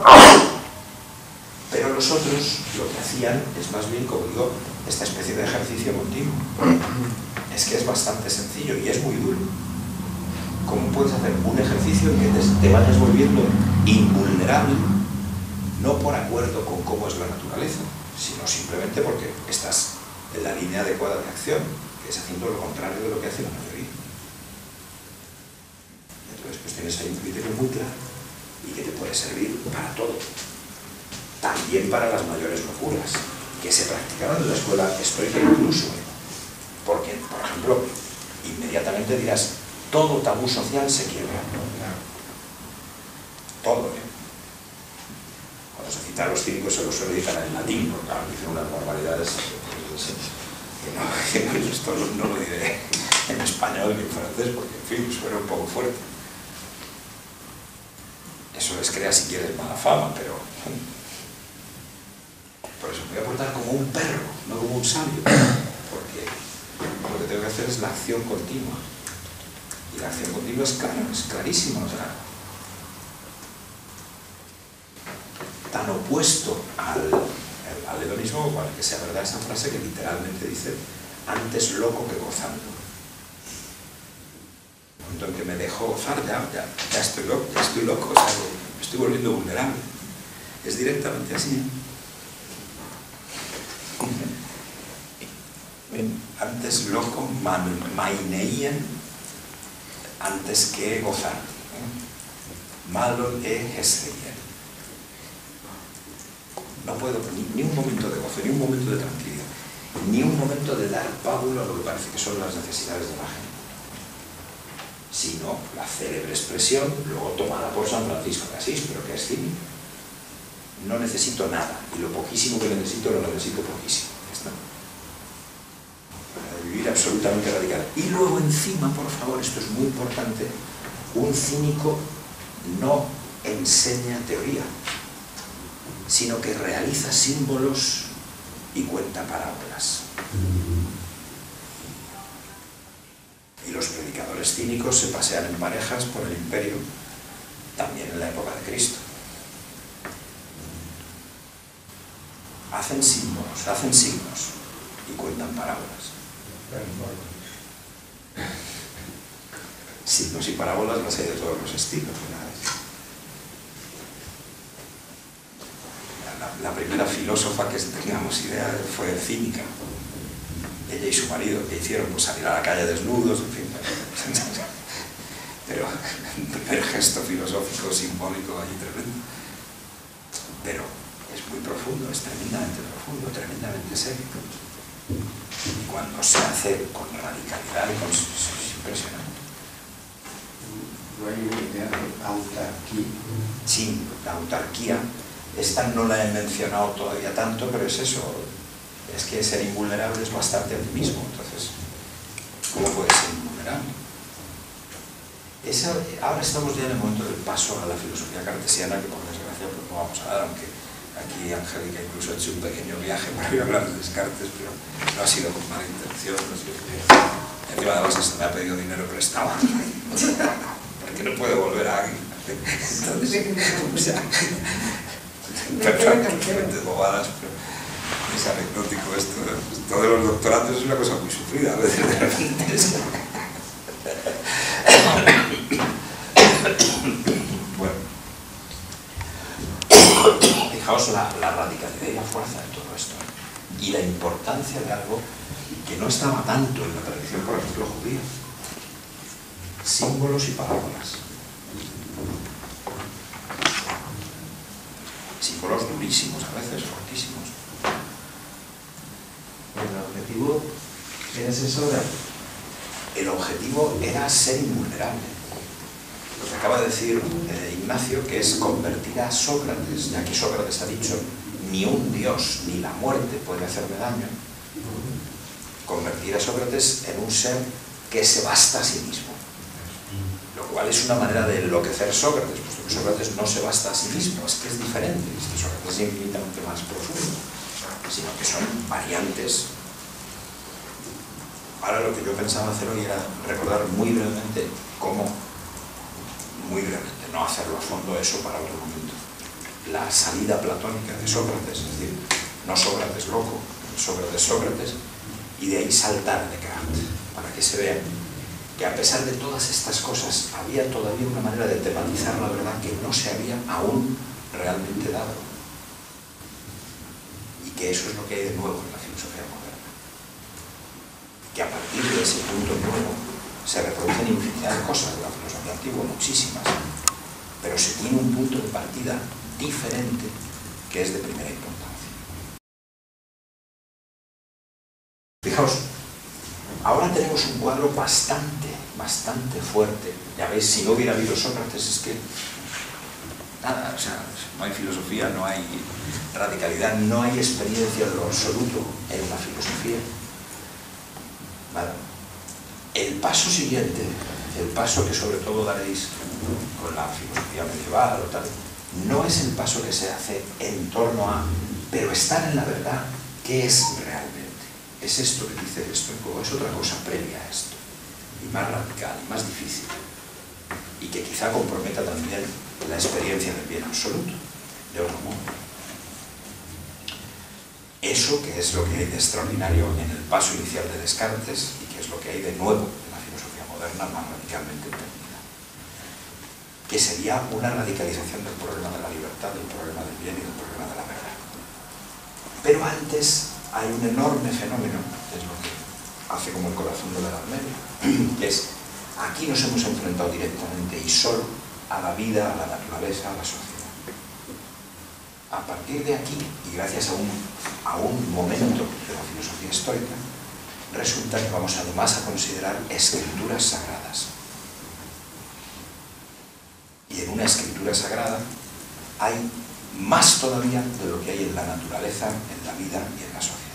Speaker 5: Pero los otros lo que hacían es más bien, como digo, esta especie de ejercicio continuo. Es que es bastante sencillo y es muy duro. ¿Cómo puedes hacer un ejercicio en que te vayas volviendo invulnerable, no por acuerdo con cómo es la naturaleza, sino simplemente porque estás en la línea adecuada de acción, que es haciendo lo contrario de lo que hace la mayoría? Entonces, pues tienes ahí un criterio muy claro y que te puede servir para todo. También para las mayores locuras, que se practicaron en la escuela estoica incluso. Porque, por ejemplo, inmediatamente dirás, todo tabú social se quiebra. Todo, Cuando se cita a los cínicos se los suele citar en latín, porque claro, dicen unas barbaridades que no, esto no lo diré en español ni en francés, porque en fin, suena un poco fuerte. Eso les crea, si quieres, mala fama, pero por eso me voy a portar como un perro, no como un sabio, porque lo que tengo que hacer es la acción continua. Y la acción continua es clara, es clarísima, o sea, tan opuesto al hedonismo, bueno, que sea verdad esa frase que literalmente dice: antes loco que gozando. En el momento en que me dejo gozar, ya estoy loco, o sea, me estoy volviendo vulnerable. Es directamente así. Antes loco, maineien, antes que gozar. Malo hesreien. No puedo ni un momento de gozo, ni un momento de tranquilidad, ni un momento de dar pábulo a lo que parece que son las necesidades de la gente, sino la célebre expresión, luego tomada por San Francisco de Asís, pero que es cínico: no necesito nada, y lo poquísimo que necesito lo necesito poquísimo. Ya está. Para vivir absolutamente radical. Y luego encima, por favor, esto es muy importante, un cínico no enseña teoría, sino que realiza símbolos y cuenta parábolas. Y los predicadores cínicos se pasean en parejas por el imperio, también en la época de Cristo. Hacen símbolos, hacen signos y cuentan parábolas. Signos y parábolas las hay de todos los estilos, ¿verdad? La primera filósofa que tengamos idea fue cínica. Ella y su marido, que hicieron, pues salir a la calle desnudos, en fin. Pero el primer gesto filosófico, simbólico, allí tremendo. Pero es muy profundo, es tremendamente profundo, tremendamente serio. Y cuando se hace con radicalidad y es impresionante.
Speaker 4: No hay una idea de autarquía.
Speaker 5: Sí, la autarquía. Esta no la he mencionado todavía tanto, pero es eso, es que ser invulnerable es bastante a ti mismo. Entonces, ¿cómo puedes ser invulnerable? Ahora estamos ya en el momento del paso a la filosofía cartesiana, que por desgracia pues, no vamos a dar, aunque aquí Angélica incluso ha hecho un pequeño viaje para ir a hablar de Descartes, pero no ha sido con mala intención, no ha sido que... Encima de las cosas me ha pedido dinero prestado, porque no puede volver a... Entonces, o sea... Perfectamente bobadas, pero es anecdótico esto. Esto de los doctorandos es una cosa muy sufrida a veces de repente. Bueno, fijaos la radicalidad y la fuerza de todo esto, y la importancia de algo que no estaba tanto en la tradición, por ejemplo, judía: símbolos y parábolas. Símbolos durísimos, a veces fortísimos.
Speaker 2: ¿El objetivo era eso?
Speaker 5: El objetivo era ser invulnerable. Lo que acaba de decir Ignacio, que es convertir a Sócrates, ya que Sócrates ha dicho: ni un dios ni la muerte puede hacerme daño. Convertir a Sócrates en un ser que se basta a sí mismo. Lo cual es una manera de enloquecer Sócrates, puesto que Sócrates no se basta a sí mismo, es que es diferente. Sócrates es infinitamente más profundo, sino que son variantes. Ahora lo que yo pensaba hacer hoy era recordar muy brevemente cómo, muy brevemente, no hacerlo a fondo, eso para otro momento, la salida platónica de Sócrates, es decir, no Sócrates loco, Sócrates, y de ahí saltar a Descartes, para que se vea que a pesar de todas estas cosas había todavía una manera de tematizar la verdad que no se había aún realmente dado, y que eso es lo que hay de nuevo en la filosofía moderna, que a partir de ese punto nuevo se reproducen infinidad de cosas de la filosofía antigua, muchísimas, pero se tiene un punto de partida diferente que es de primera importancia. Fijaos, ahora tenemos un cuadro bastante fuerte. Ya veis, si no hubiera habido Sócrates, es que nada, o sea, no hay filosofía, no hay radicalidad, no hay experiencia de lo absoluto en una filosofía.
Speaker 1: ¿vale? El paso siguiente, el paso que sobre todo daréis con la filosofía medieval o tal, no es el paso que se hace en torno a, pero estar en la verdad, ¿qué es realmente? ¿Es esto que dice esto o es otra cosa previa a esto? Y más radical, y más difícil. Y que quizá comprometa también la experiencia del bien absoluto, de otro modo. Eso que es lo que hay de extraordinario en el paso inicial de Descartes y que es lo que hay de nuevo en la filosofía moderna más radicalmente entendida. Que sería una radicalización del problema de la libertad, del problema del bien y del problema de la verdad. Pero antes hay un enorme fenómeno, que es lo que hace como el corazón de la Edad Media, que es, aquí nos hemos enfrentado directamente y solo a la vida, a la naturaleza, a la sociedad. A partir de aquí, y gracias a un momento de la filosofía estoica, resulta que vamos además a considerar escrituras sagradas. Y en una escritura sagrada hay más todavía de lo que hay en la naturaleza, en la vida y en la sociedad.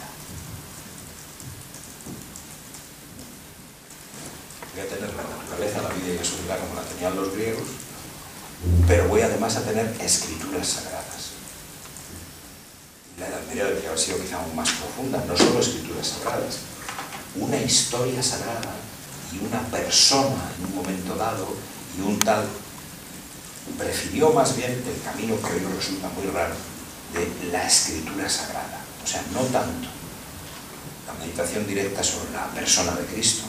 Speaker 1: Voy a tener la naturaleza, la vida y la sociedad como la tenían los griegos, pero voy además a tener escrituras sagradas. La Edad Media debería haber sido quizá aún más profunda, no solo escrituras sagradas, una historia sagrada y una persona en un momento dado y un tal prefirió más bien el camino que hoy nos resulta muy raro de la escritura sagrada, o sea, no tanto la meditación directa sobre la persona de Cristo,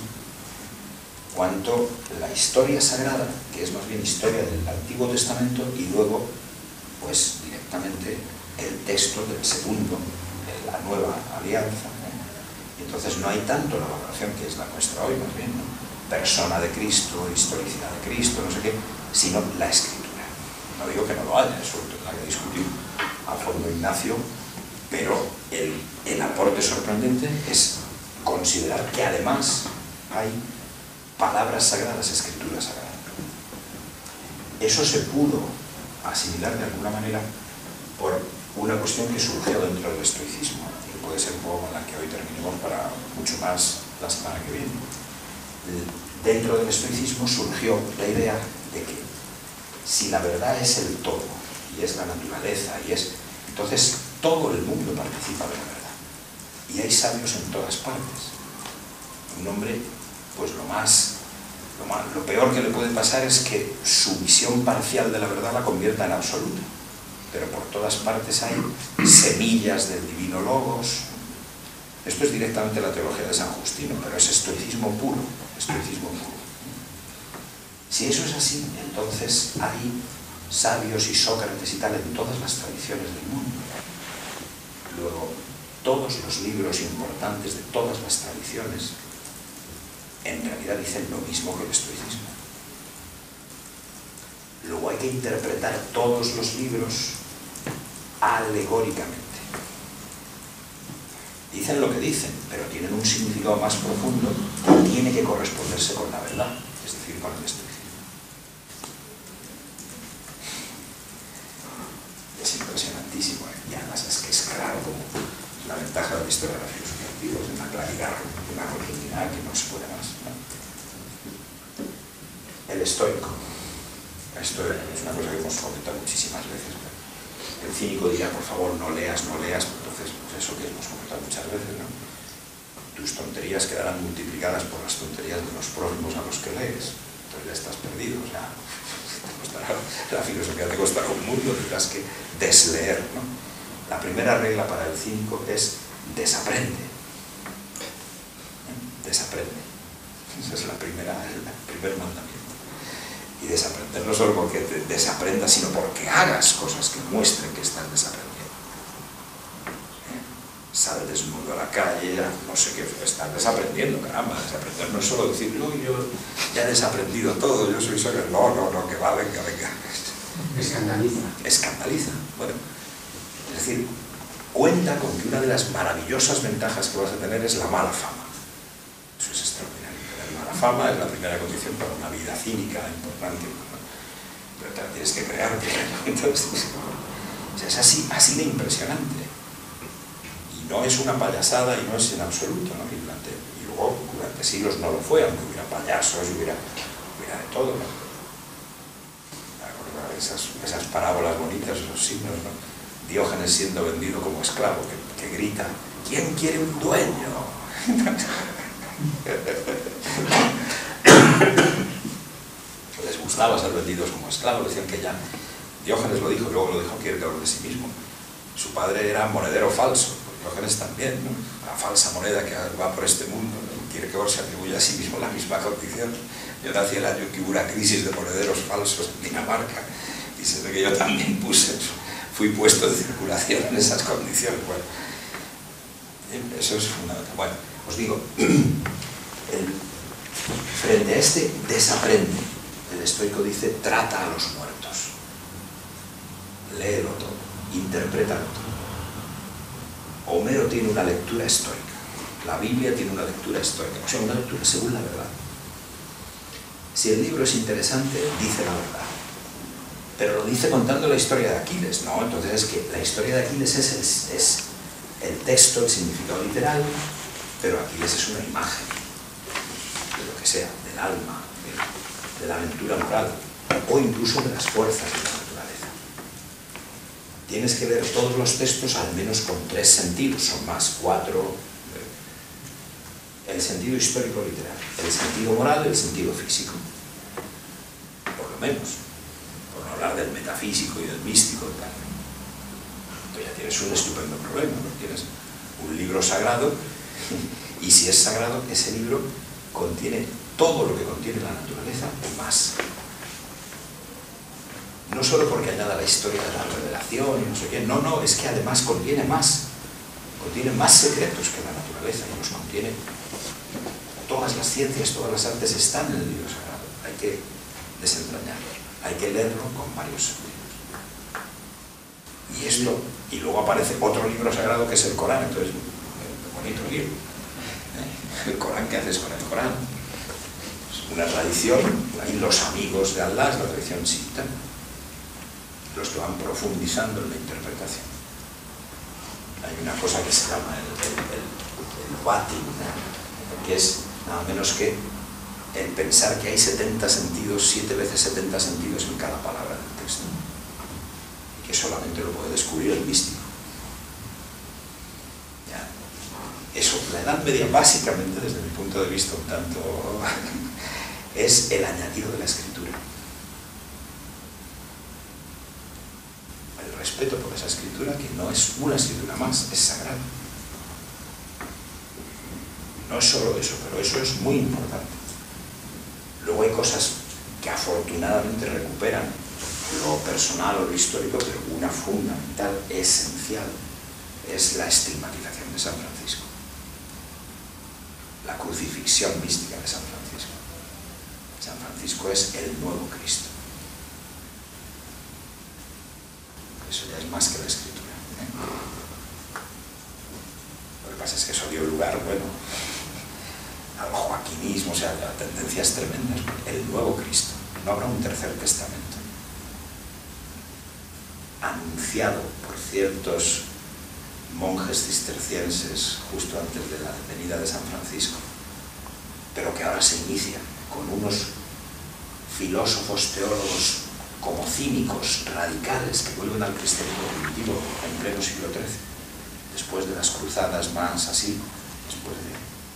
Speaker 1: cuanto la historia sagrada, que es más bien historia del Antiguo Testamento y luego, pues directamente el texto del segundo, de la nueva alianza, y entonces no hay tanto la valoración que es la nuestra hoy, más bien, ¿no? Persona de Cristo, historicidad de Cristo, no sé qué, sino la escritura. No digo que no lo haya, eso lo tendrá que discutir a fondo Ignacio, pero el aporte sorprendente es considerar que además hay palabras sagradas, escrituras sagradas. Eso se pudo asimilar de alguna manera por una cuestión que surgió dentro del estoicismo, y que puede ser un poco con la que hoy terminemos para mucho más la semana que viene. Dentro del estoicismo surgió la idea de que si la verdad es el todo, y es la naturaleza, y es... entonces todo el mundo participa de la verdad. Y hay sabios en todas partes. Un hombre, pues lo peor que le puede pasar es que su visión parcial de la verdad la convierta en absoluta. Pero por todas partes hay semillas del divino logos. Esto es directamente la teología de San Justino, pero es estoicismo puro, estoicismo puro. Si eso es así, entonces hay sabios y Sócrates y tal en todas las tradiciones del mundo. Luego, todos los libros importantes de todas las tradiciones en realidad dicen lo mismo que el estoicismo. Luego hay que interpretar todos los libros alegóricamente. Dicen lo que dicen, pero tienen un significado más profundo que tiene que corresponderse con la verdad, es decir, con el estoicismo. Es impresionantísimo, y además es que es claro como la ventaja de la historia de la filosofía antigua, es una claridad, una rotundidad que no se puede más, ¿no? El estoico. Esto es una cosa que hemos comentado muchísimas veces. El cínico dirá, por favor, no leas, entonces, pues eso que hemos comentado muchas veces, ¿no? Tus tonterías quedarán multiplicadas por las tonterías de los próximos a los que lees. Entonces ya estás perdido, o sea, la filosofía te costará un mundo, tendrás que desleer, ¿no? La primera regla para el cínico es desaprende. Desaprende. Esa es el primer mandamiento. Y desaprender no solo porque te desaprendas, sino porque hagas cosas que muestren que estás desaprendiendo. Sal desnudo a la calle, no sé qué, estás desaprendiendo, caramba. Desaprender no es solo decir, no, yo ya he desaprendido todo, yo soy solo... No, que va, venga.
Speaker 7: Escandaliza.
Speaker 1: Escandaliza, bueno. Es decir, cuenta con que una de las maravillosas ventajas que vas a tener es la mala fama. Eso es extraordinario. La fama es la primera condición para una vida cínica importante, ¿no? Pero te la tienes que crear. Entonces, o sea, es así de impresionante. Y no es una payasada y no es en absoluto, ¿no? Y luego, durante
Speaker 5: durante siglos no lo fue, aunque hubiera payasos y hubiera de todo, ¿no? Esas parábolas bonitas, esos signos, ¿no? Diógenes siendo vendido como esclavo, que grita, ¿quién quiere un dueño? Les gustaba ser vendidos como esclavos, decían que ya, Diógenes lo dijo, luego lo dijo Kierkegaard de sí mismo, su padre era monedero falso, Diógenes también, ¿no? La falsa moneda que va por este mundo, ¿no? Kierkegaard se atribuye a sí mismo la misma condición. Yo nací el año en que hubo una crisis de monederos falsos en Dinamarca, y sé que yo también fui puesto en circulación en esas condiciones. Bueno, eso es fundamental. Bueno, os digo, frente a este desaprende, el estoico dice, trata a los muertos, léelo todo, interprétalo todo. Homero tiene una lectura estoica, la Biblia tiene una lectura estoica, o sea, una lectura según la verdad. Si el libro es interesante, dice la verdad, pero lo dice contando la historia de Aquiles, ¿no? Entonces es que la historia de Aquiles es el texto, el significado literal, pero Aquiles es una imagen de lo que sea, del alma, de la aventura moral, o incluso de las fuerzas de la naturaleza. Tienes que ver todos los textos al menos con 3 sentidos, son más, 4... El sentido histórico literal, el sentido moral, el sentido físico, por lo menos, por no hablar del metafísico y del místico, tal. Entonces ya tienes un estupendo problema, ¿no? Tienes un libro sagrado y si es sagrado, ese libro contiene todo lo que contiene la naturaleza y más. No solo porque añada la historia de la revelación y no sé qué, no, es que además contiene más secretos que la naturaleza y los contiene. Todas las ciencias, todas las artes están en el libro sagrado. Hay que desentrañarlo, hay que leerlo con varios sentidos. Y luego aparece otro libro sagrado que es el Corán, entonces, bonito libro. El Corán, ¿qué haces con el Corán? Es una tradición, ahí los amigos de Allah, es la tradición chiita, los que van profundizando en la interpretación. Hay una cosa que se llama el batin, que es nada menos que el pensar que hay 70 sentidos, 7 veces 70 sentidos en cada palabra del texto, y que solamente lo puede descubrir el místico. ¿Ya? Eso, la Edad Media, básicamente, desde mi punto de vista un tanto, es el añadido de la escritura. El respeto por esa escritura, que no es una escritura más, es sagrada. No es solo eso, pero eso es muy importante. Luego hay cosas que afortunadamente recuperan lo personal o lo histórico, pero una fundamental, esencial, es la estigmatización de San Francisco. La crucifixión mística de San Francisco. San Francisco es el nuevo Cristo. Eso ya es más que la escritura, ¿eh? Lo que pasa es que eso dio lugar, bueno, al joaquinismo, o sea, a tendencias tremendas. El nuevo Cristo. No habrá un tercer testamento. Anunciado por ciertos monjes cistercienses justo antes de la venida de San Francisco, pero que ahora se inicia con unos filósofos teólogos como cínicos, radicales, que vuelven al cristianismo primitivo en pleno siglo XIII, después de las cruzadas más así, después de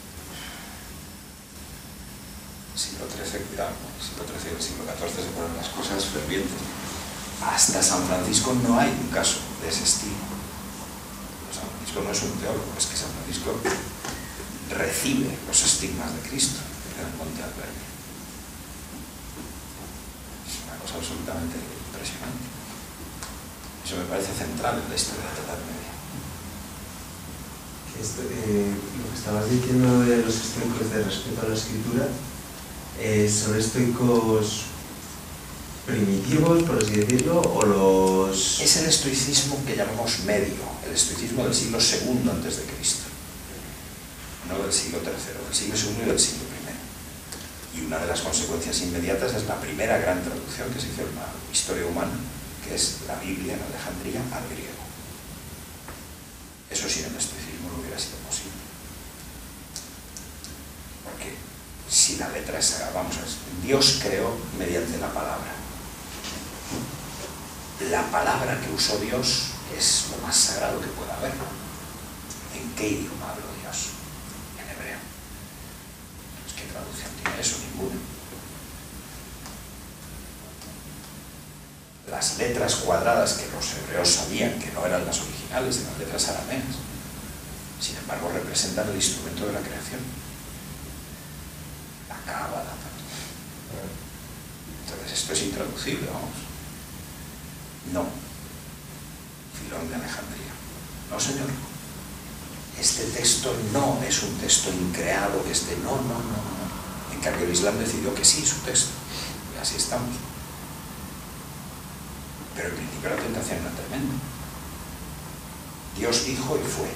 Speaker 5: siglo XIII, cuidado, siglo XIII y el siglo XIV se ponen las cosas fervientes. Hasta San Francisco no hay un caso de ese estilo. San Francisco no es un teólogo, es que San Francisco recibe los estigmas de Cristo en el Monte Albergue. Es una cosa absolutamente impresionante. Eso me parece central en la historia de la Edad Media.
Speaker 3: Lo que estabas diciendo de los estoicos de respeto a la escritura, ¿son estoicos primitivos, por así decirlo, o los...?
Speaker 5: Es el estoicismo que llamamos medio, el estoicismo del siglo II antes de Cristo, no del siglo III, del siglo II y del siglo I. Y una de las consecuencias inmediatas es la primera gran traducción que se hizo en la historia humana, que es la Biblia en Alejandría al griego. Eso sin el estoicismo no hubiera sido posible. Porque si la letra es sagrada, vamos a ver, Dios creó mediante la palabra. La palabra que usó Dios es lo más sagrado que pueda haber. ¿En qué idioma habló Dios? En hebreo. Pues, ¿qué traducción tiene eso? Ninguna. Las letras cuadradas que los hebreos sabían que no eran las originales, eran letras arameas. Sin embargo, representan el instrumento de la creación. La cábala. Entonces, esto es intraducible, vamos. No. Filón de Alejandría. No, señor. Este texto no es un texto increado que esté... No. En cambio, el Islam decidió que sí, su texto. Y así estamos. Pero en principio la tentación era tremenda. Dios dijo y fue.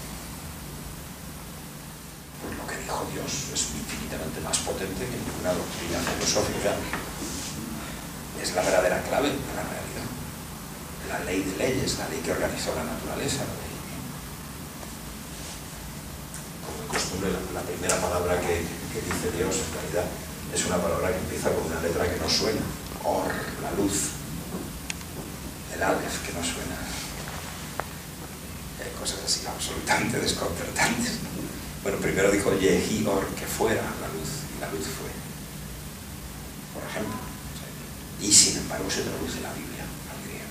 Speaker 5: Pues lo que dijo Dios es infinitamente más potente que ninguna doctrina filosófica. Es la verdadera clave de la realidad. La ley de leyes, la ley que organizó la naturaleza. La ley. Como de costumbre, la primera palabra que dice Dios en realidad es una palabra que empieza con una letra que no suena. Or, la luz. El Aleph, que no suena. Hay cosas así absolutamente desconcertantes. Bueno, primero dijo Yehi Or, que fuera la luz, y la luz fue. Por ejemplo. Y sin embargo se traduce la Biblia al griego.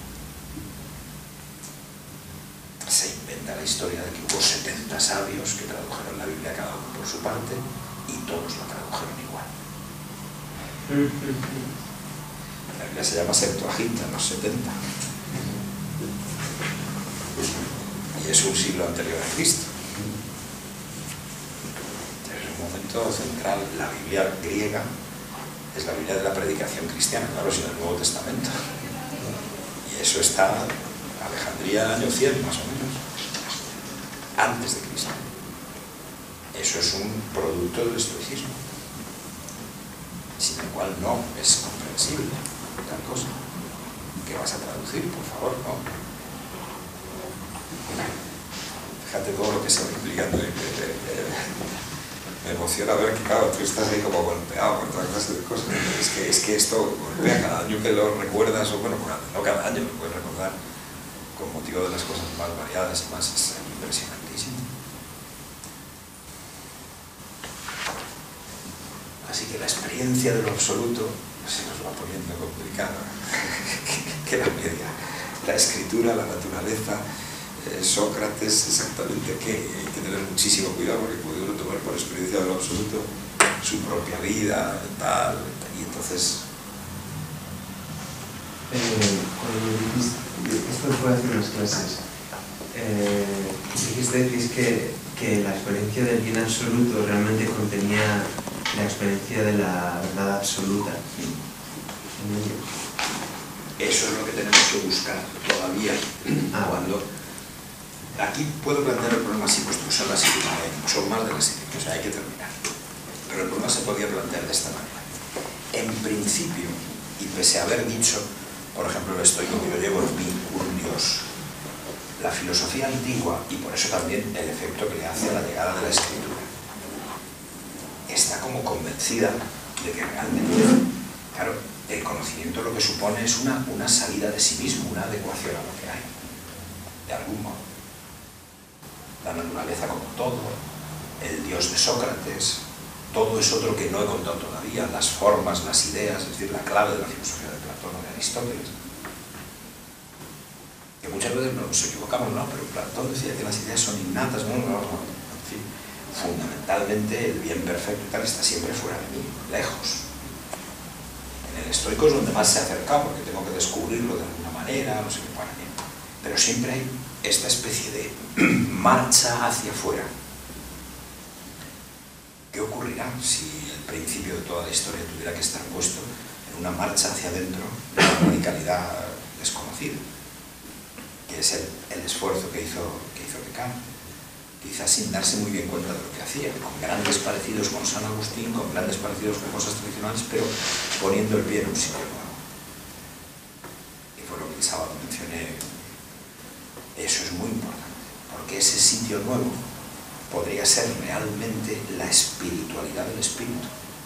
Speaker 5: Se inventa la historia de que hubo 70 sabios que tradujeron la Biblia cada uno por su parte y todos la tradujeron igual. La Biblia se llama Septuaginta, los 70. Y es un siglo anterior a Cristo. Es un momento central. La Biblia griega es la Biblia de la predicación cristiana, claro, sin el Nuevo Testamento. Y eso está en Alejandría, el año 100 más o menos, antes de Cristo. Eso es un producto del estoicismo, sin el cual no es comprensible tal cosa. ¿Qué vas a traducir, por favor? No. Fíjate todo lo que se va implicando. Me emociona ver que, claro, tú estás ahí como golpeado por toda clase de cosas. Es que esto golpea cada año que lo recuerdas, o bueno, no cada año lo puedes recordar con motivo de las cosas más variadas y más impresionantísimo. Así que la experiencia de lo absoluto se nos va poniendo complicada. que la media, la escritura, la naturaleza, Sócrates, exactamente qué. Hay que tener muchísimo cuidado porque puede uno tomar por experiencia de lo absoluto su propia vida, tal, y entonces...
Speaker 3: Cuando dijiste, esto fue hace unas clases, dijiste que la experiencia del bien absoluto realmente contenía la experiencia de la verdad absoluta en ello.
Speaker 5: Eso es lo que tenemos que buscar todavía. Cuando aquí puedo plantear el problema así, puesto que son las 7, son más de las 7, o sea, hay que terminar. Pero el problema se podía plantear de esta manera. En principio, y pese a haber dicho, por ejemplo, el estoico que yo llevo en mí, un Dios, la filosofía antigua, y por eso también el efecto que le hace a la llegada de la escritura, está como convencida de que realmente, claro, el conocimiento lo que supone es una salida de sí mismo, una adecuación a lo que hay, de algún modo. La naturaleza como todo, el Dios de Sócrates, todo es otro que no he contado todavía, las formas, las ideas, es decir, la clave de la filosofía de Platón o de Aristóteles. Que muchas veces nos equivocamos, ¿no? Pero Platón decía que las ideas son innatas, no. En fin, fundamentalmente el bien perfecto y tal está siempre fuera de mí, lejos. En el estoico es donde más se ha acercado, porque tengo que descubrirlo de alguna manera, no sé qué para qué. Pero siempre hay esta especie de marcha hacia afuera. ¿Qué ocurrirá si el principio de toda la historia tuviera que estar puesto en una marcha hacia adentro de una radicalidad desconocida? Que es el esfuerzo que hizo Descartes, quizás sin darse muy bien cuenta de lo que hacía, con grandes parecidos con San Agustín, con grandes parecidos con cosas tradicionales, pero poniendo el pie en un sitio nuevo. Y fue lo que el sábado mencioné. Eso es muy importante, porque ese sitio nuevo podría ser realmente la espiritualidad del espíritu.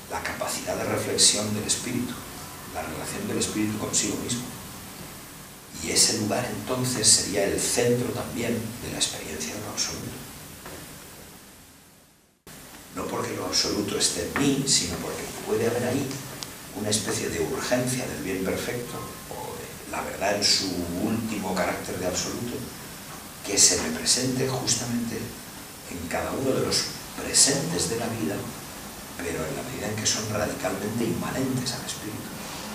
Speaker 1: la capacidad de reflexión del espíritu, la relación del espíritu consigo mismo. Y ese lugar entonces sería el centro también de la experiencia de lo absoluto. No porque lo absoluto esté en mí, sino porque puede haber ahí una especie de urgencia del bien perfecto, o de la verdad en su último carácter de absoluto, que se me presente justamente en cada uno de los presentes de la vida, pero en la medida en que son radicalmente inmanentes al espíritu.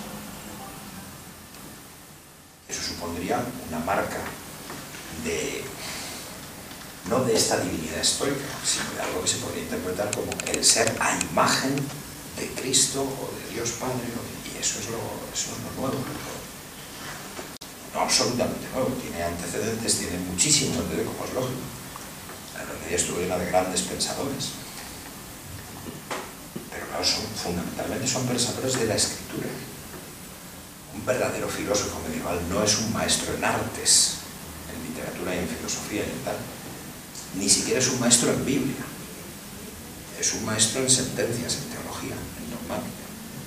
Speaker 1: Eso supondría una marca de, no de esta divinidad estoica, sino de algo que se podría interpretar como el ser a imagen de Cristo o de Dios Padre, y eso es lo nuevo. No absolutamente nuevo, tiene antecedentes, tiene muchísimos antecedentes, como es lógico. La Edad Media estuvo llena de grandes pensadores, pero claro, fundamentalmente son pensadores de la escritura. Un verdadero filósofo medieval no es un maestro en artes, en literatura y en filosofía y en tal, ni siquiera es un maestro en Biblia, es un maestro en sentencias, en teología, en dogmática.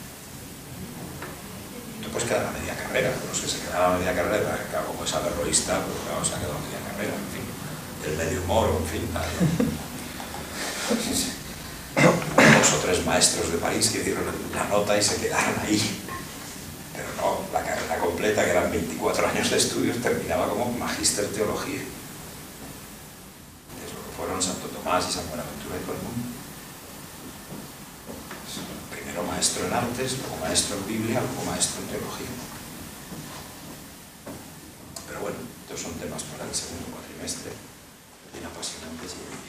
Speaker 1: Tú puedes quedar a media carrera, los que se quedan a media carrera, claro, como es averroísta, pues claro, se ha quedado a media carrera, en fin, el medio moro, en fin, tal. Dos o tres maestros de París que dieron la nota y se quedaron ahí. Pero no, la carrera completa, que eran 24 años de estudios, terminaba como magíster teología. Es lo que fueron Santo Tomás y San Buenaventura y todo el mundo. Primero maestro en artes, luego maestro en Biblia, luego maestro en teología. Pero bueno, estos son temas para el segundo cuatrimestre, bien apasionantes y